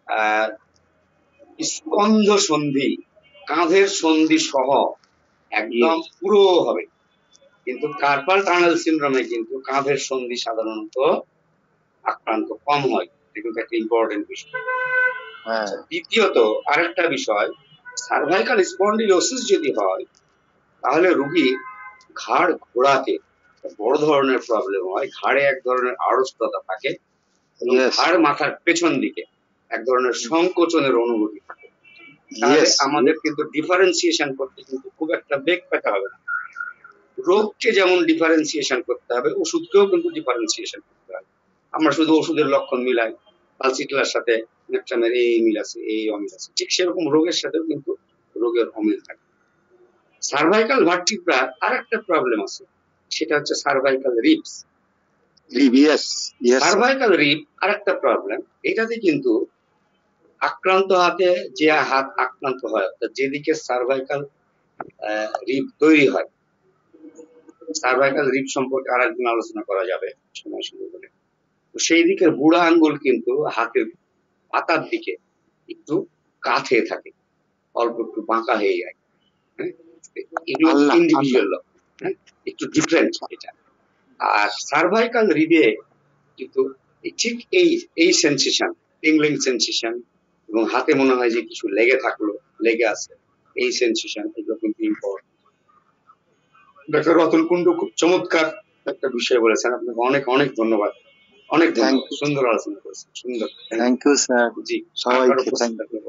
স্কন্ধ সন্ধি, কাঁধের সন্ধি সহ একদম পুরো হবে। কিন্তু কার্পাল টানেল সিনড্রোমে কিন্তু কাঁধের সন্ধি সাধারণত আক্রান্ত কম হয়, এটা কিন্তু একটা ইম্পর্টেন্ট বিষয়। দ্বিতীয়ত আরেকটা বিষয়, সার্ভাইকাল স্পন্ডিলোসিস যদি হয় তাহলে রোগী ঘাড় ঘোরাতে বড় ধরনের প্রবলেম হয়, ঘাড়ে এক ধরনের আড়ষ্টতা থাকে এবং ঘাড় মাথার পেছন দিকে এক ধরনের সংকোচনের অনুভূতি থাকে। তাহলে আমাদের কিন্তু ডিফারেন্সিয়েশন করতে কিন্তু খুব একটা বেগ পেতে হবে না। রোগকে যেমন ডিফারেন্সিয়েশন করতে হবে, ওষুধকেও কিন্তু ডিফারেন্সিয়েশন করতে হবে। আমরা শুধু ওষুধের লক্ষণ মিলাই, পালসিটলার সাথে নেপটামের এই মিল আছে, এই অমিল আছে, ঠিক সেরকম রোগের সাথেও কিন্তু রোগের অমিল থাকে। সার্ভাইকাল ভার্টিব্রার আর একটা প্রবলেম আছে, সেটা হচ্ছে সার্ভাইকাল রিবস। সার্ভাইকাল রিব আর একটা প্রবলেম, এটাতে কিন্তু আক্রান্ত হাতে যে হাত আক্রান্ত হয়, অর্থাৎ যেদিকে সার্ভাইকাল রিব তৈরি হয়, সার্ভাইকাল রিব সম্পর্কে আর একদিন আলোচনা করা যাবে সময় সুযোগ হলে। তো সেই দিকের বুড়া আঙ্গুল কিন্তু হাতের পাতার দিকে একটু কাত হয়ে থাকে, অল্প একটু বাঁকা হয়ে যায়। এগুলো ইন্ডিভিজুয়াল লক্ষণ, একটু ডিফারেন্ট এটা। আর সার্ভাইকাল রিবে কিন্তু ঠিক এই সেন্সেশন, টিংলিং সেন্সেশন এবং হাতে মনে হয় যে কিছু লেগে থাকলো, লেগে আছে, এই সেন্সেশন, এগুলো কিন্তু ইম্পর্টেন্ট। ডক্টর রতন কুন্ডু খুব চমৎকার একটা বিষয় বলেছেন, আপনাকে অনেক অনেক ধন্যবাদ, অনেক ধন্যবাদ, সুন্দর আলোচনা করেছেন, সুন্দর। থ্যাংক ইউ স্যার, জি, সবাইকে thank you.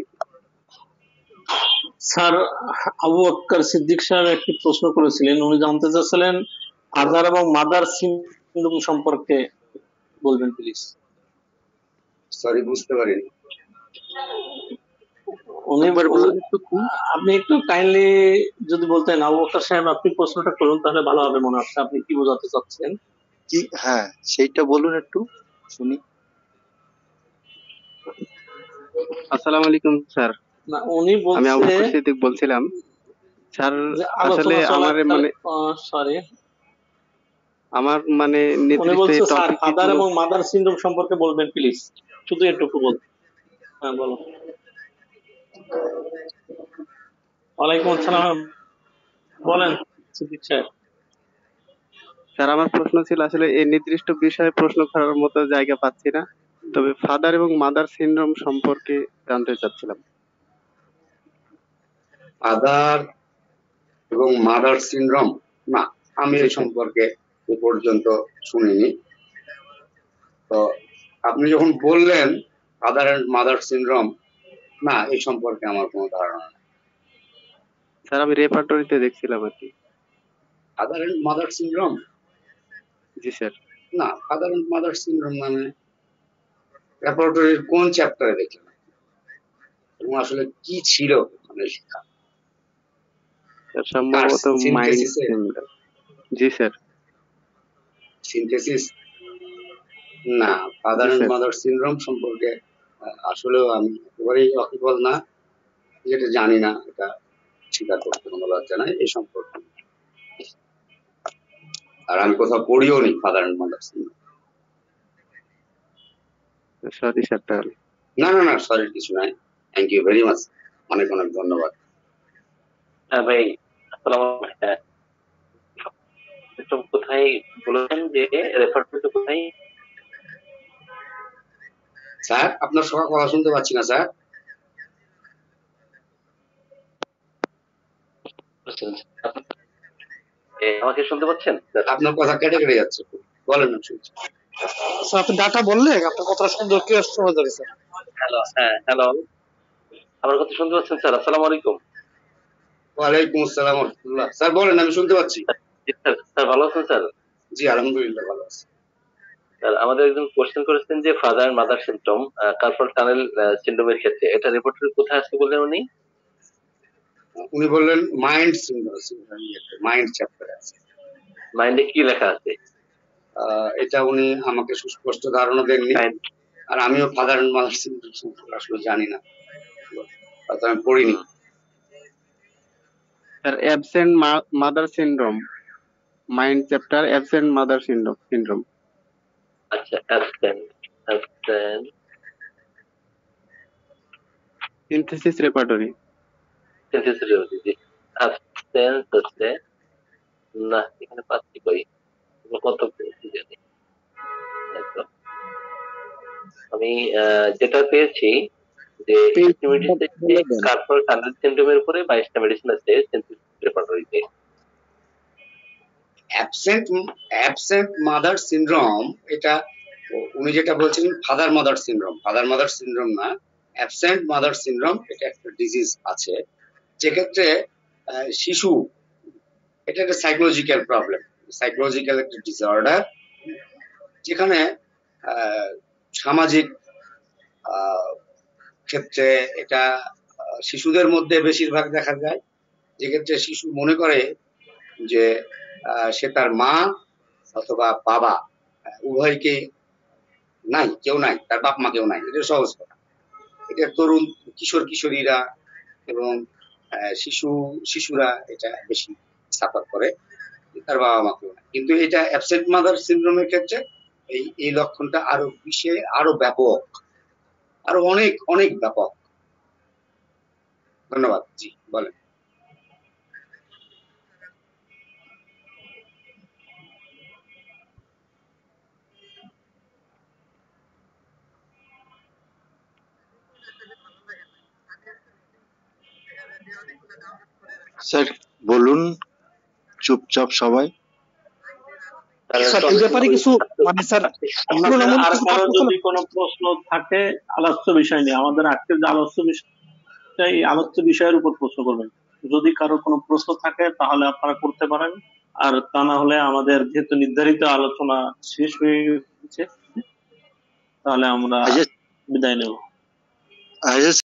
Sir, Abu Bakar Siddique sir একটি প্রশ্ন করেছিলেন, উনি জানতে চাচ্ছিলেন ফাদার এবং মাদার সিনড্রোম সম্পর্কে বলবেন প্লিজ। সরি, বুঝতে পারিনি। উনি আপনি একটু কাইন্ডলি যদি বলতেন, আবু বকর সাহেব আপনি প্রশ্নটা করুন তাহলে ভালো হবে মনে হচ্ছে, আপনি কি বোঝাতে চাচ্ছেন? কি, হ্যাঁ সেইটা বলুন একটু শুনি। আসসালামু আলাইকুম স্যার, না, উনি আমি আবু বলছে বকর সিদ্দিক বলছিলাম। স্যার আসলে সরি, আমার মানে উনি নির্দিষ্ট বলছে এই স্যার টপিক ফাদার এবং মাদার সিনড্রোম সম্পর্কে বলবেন প্লিজ, শুধু এটুকু বলুন। হ্যাঁ বলো। ওয়ালাইকুম আসসালাম, বলেন সিদ্দিক সাহেব। স্যার আমার প্রশ্ন ছিল, আসলে এই নির্দিষ্ট বিষয়ে প্রশ্ন করার মতো জায়গা পাচ্ছি না, তবে ফাদার এবং মাদার সিনড্রোম সম্পর্কে জানতে চাচ্ছিলাম। ফাদার এবং মাদার সিনড্রোম, না আমি জি এই স্যার। সম্পর্কে এ পর্যন্ত শুনিনি। তো আপনি যখন বললেন ফাদার অ্যান্ড মাদার সিনড্রোম, না এই সম্পর্কে আমার কোনো ধারণা নেই। স্যার আমি রেপার্টরিতে দেখছিলাম আর কি। ফাদার অ্যান্ড মাদার সিনড্রোম, জি স্যার। না ফাদার অ্যান্ড মাদার সিনড্রোম মানে রেপার্টরির কোন চ্যাপ্টারে দেখলেন এবং আসলে কি ছিল ওখানে লেখা? স্যার সম্ভবত মাইন্ড সিনথেসিসে, জি স্যার। সিনথেসিস, না ফাদার জি অ্যান্ড স্যার। মাদার সিনড্রোম সম্পর্কে আসলেও আমি একেবারেই ওয়াকিবহাল না, যেটা জানি না এটা স্বীকার করতে কোনো লজ্জা নাই এই সম্পর্কে। আর আমি কোথাও পড়িও নি father and mother syndrome. Sorry sir তাহলে। না না না, সরি কিছু নাই। থ্যাংক ইউ ভেরি মাচ, অনেক অনেক ধন্যবাদ। হ্যাঁ ভাই, আসসালামু আলাইকুম। হ্যাঁ, তো কোথায় বলেছেন যে রেফার করতে কোথায়? স্যার আপনার সবার কথা শুনতে পাচ্ছি না স্যার। আমাকে শুনতে পাচ্ছেন? আপনার কথা কেটে কেটে যাচ্ছে, বলেন না শুনছি। স্যার আপনি ডাটা বললে আপনার কথাটা সুন্দর ক্লিয়ার শোনা যাবে স্যার। হ্যালো, হ্যাঁ হ্যালো, আমার কথা শুনতে পাচ্ছেন স্যার? আসসালামু আলাইকুম। ওয়ালাইকুম আসসালাম ওয়া রাহমাতুল্লাহ। স্যার বলেন, আমি শুনতে পাচ্ছি। জি স্যার, স্যার ভালো আছেন স্যার? জি আলহামদুলিল্লাহ ভালো আছি। স্যার আমাদের একজন কোশ্চেন করেছেন যে father mother syndrome, carpal tunnel সিনড্রোমের ক্ষেত্রে এটা রেপোর্টারি কোথায় আছে বললেন উনি? উনি বললেন মাইন্ড মাইন্ড চ্যাপ্টারে আছে। মাইন্ডে কি লেখা আছে? এটা উনি আমাকে সুস্পষ্ট ধারণা দেননি, আর আমিও ফাদার এন্ড মাদার সিনড্রোম সম্পর্কে আসলে জানি না, অর্থাৎ আমি পড়িনি। Sir absent mother syndrome, mind chapter absent mother syndrome. আচ্ছা, অ্যাবসেন্ট সিনথেসিস রেপার্টরি। সিনথেসিস জি। অ্যাবসেন্স হচ্ছে না, এখানে পাচ্ছি কই? কত পেয়েছি জানি। একদম। আমি যেটা পেয়েছি যে কার্পাল টানেল সিনড্রোমের উপরে 22টা মেডিসিন আছে সিনথেসিস রেপার্টরিতে। অ্যাবসেন্ট মাদার সিনড্রোম, এটা উনি যেটা বলছেন father mother syndrome, father mother syndrome না, অ্যাবসেন্ট মাদার সিনড্রোম এটা একটা ডিজিজ আছে, যেক্ষেত্রে শিশু, এটা একটা সাইকোলজিক্যাল প্রবলেম, সাইকোলজিক্যাল একটা ডিসঅর্ডার, যেখানে সামাজিক ক্ষেত্রে এটা শিশুদের মধ্যে বেশিরভাগ দেখা যায়, যেক্ষেত্রে শিশু মনে করে যে সে তার মা অথবা বাবা উভয়কে নাই, কেউ নাই, তার বাপ মা কেউ নাই, এটা সহজ কথা। এটা তরুণ কিশোর কিশোরীরা এবং শিশুরা এটা বেশি সাফার করে, তার বাবা মা কেউ নাই। কিন্তু এটা অ্যাবসেন্ট মাদার সিনড্রোমের ক্ষেত্রে এই লক্ষণটা আরো ব্যাপক, আরো অনেক অনেক ব্যাপক। ধন্যবাদ। জি বলেন। স্যার বলুন, চুপচাপ সবাই। স্যার এই ব্যাপারে কিছু মানে স্যার আর কারো যদি কোনো প্রশ্ন থাকে আলোচ্য বিষয় নিয়ে, আমাদের আজকের যে আলোচ্য বিষয়ের উপর প্রশ্ন করবেন। যদি কারো কোনো প্রশ্ন থাকে তাহলে আপনারা করতে পারেন, আর তা না হলে আমাদের যেহেতু নির্ধারিত আলোচনা শেষ হয়ে গেছে, তাহলে আমরা বিদায় নেব।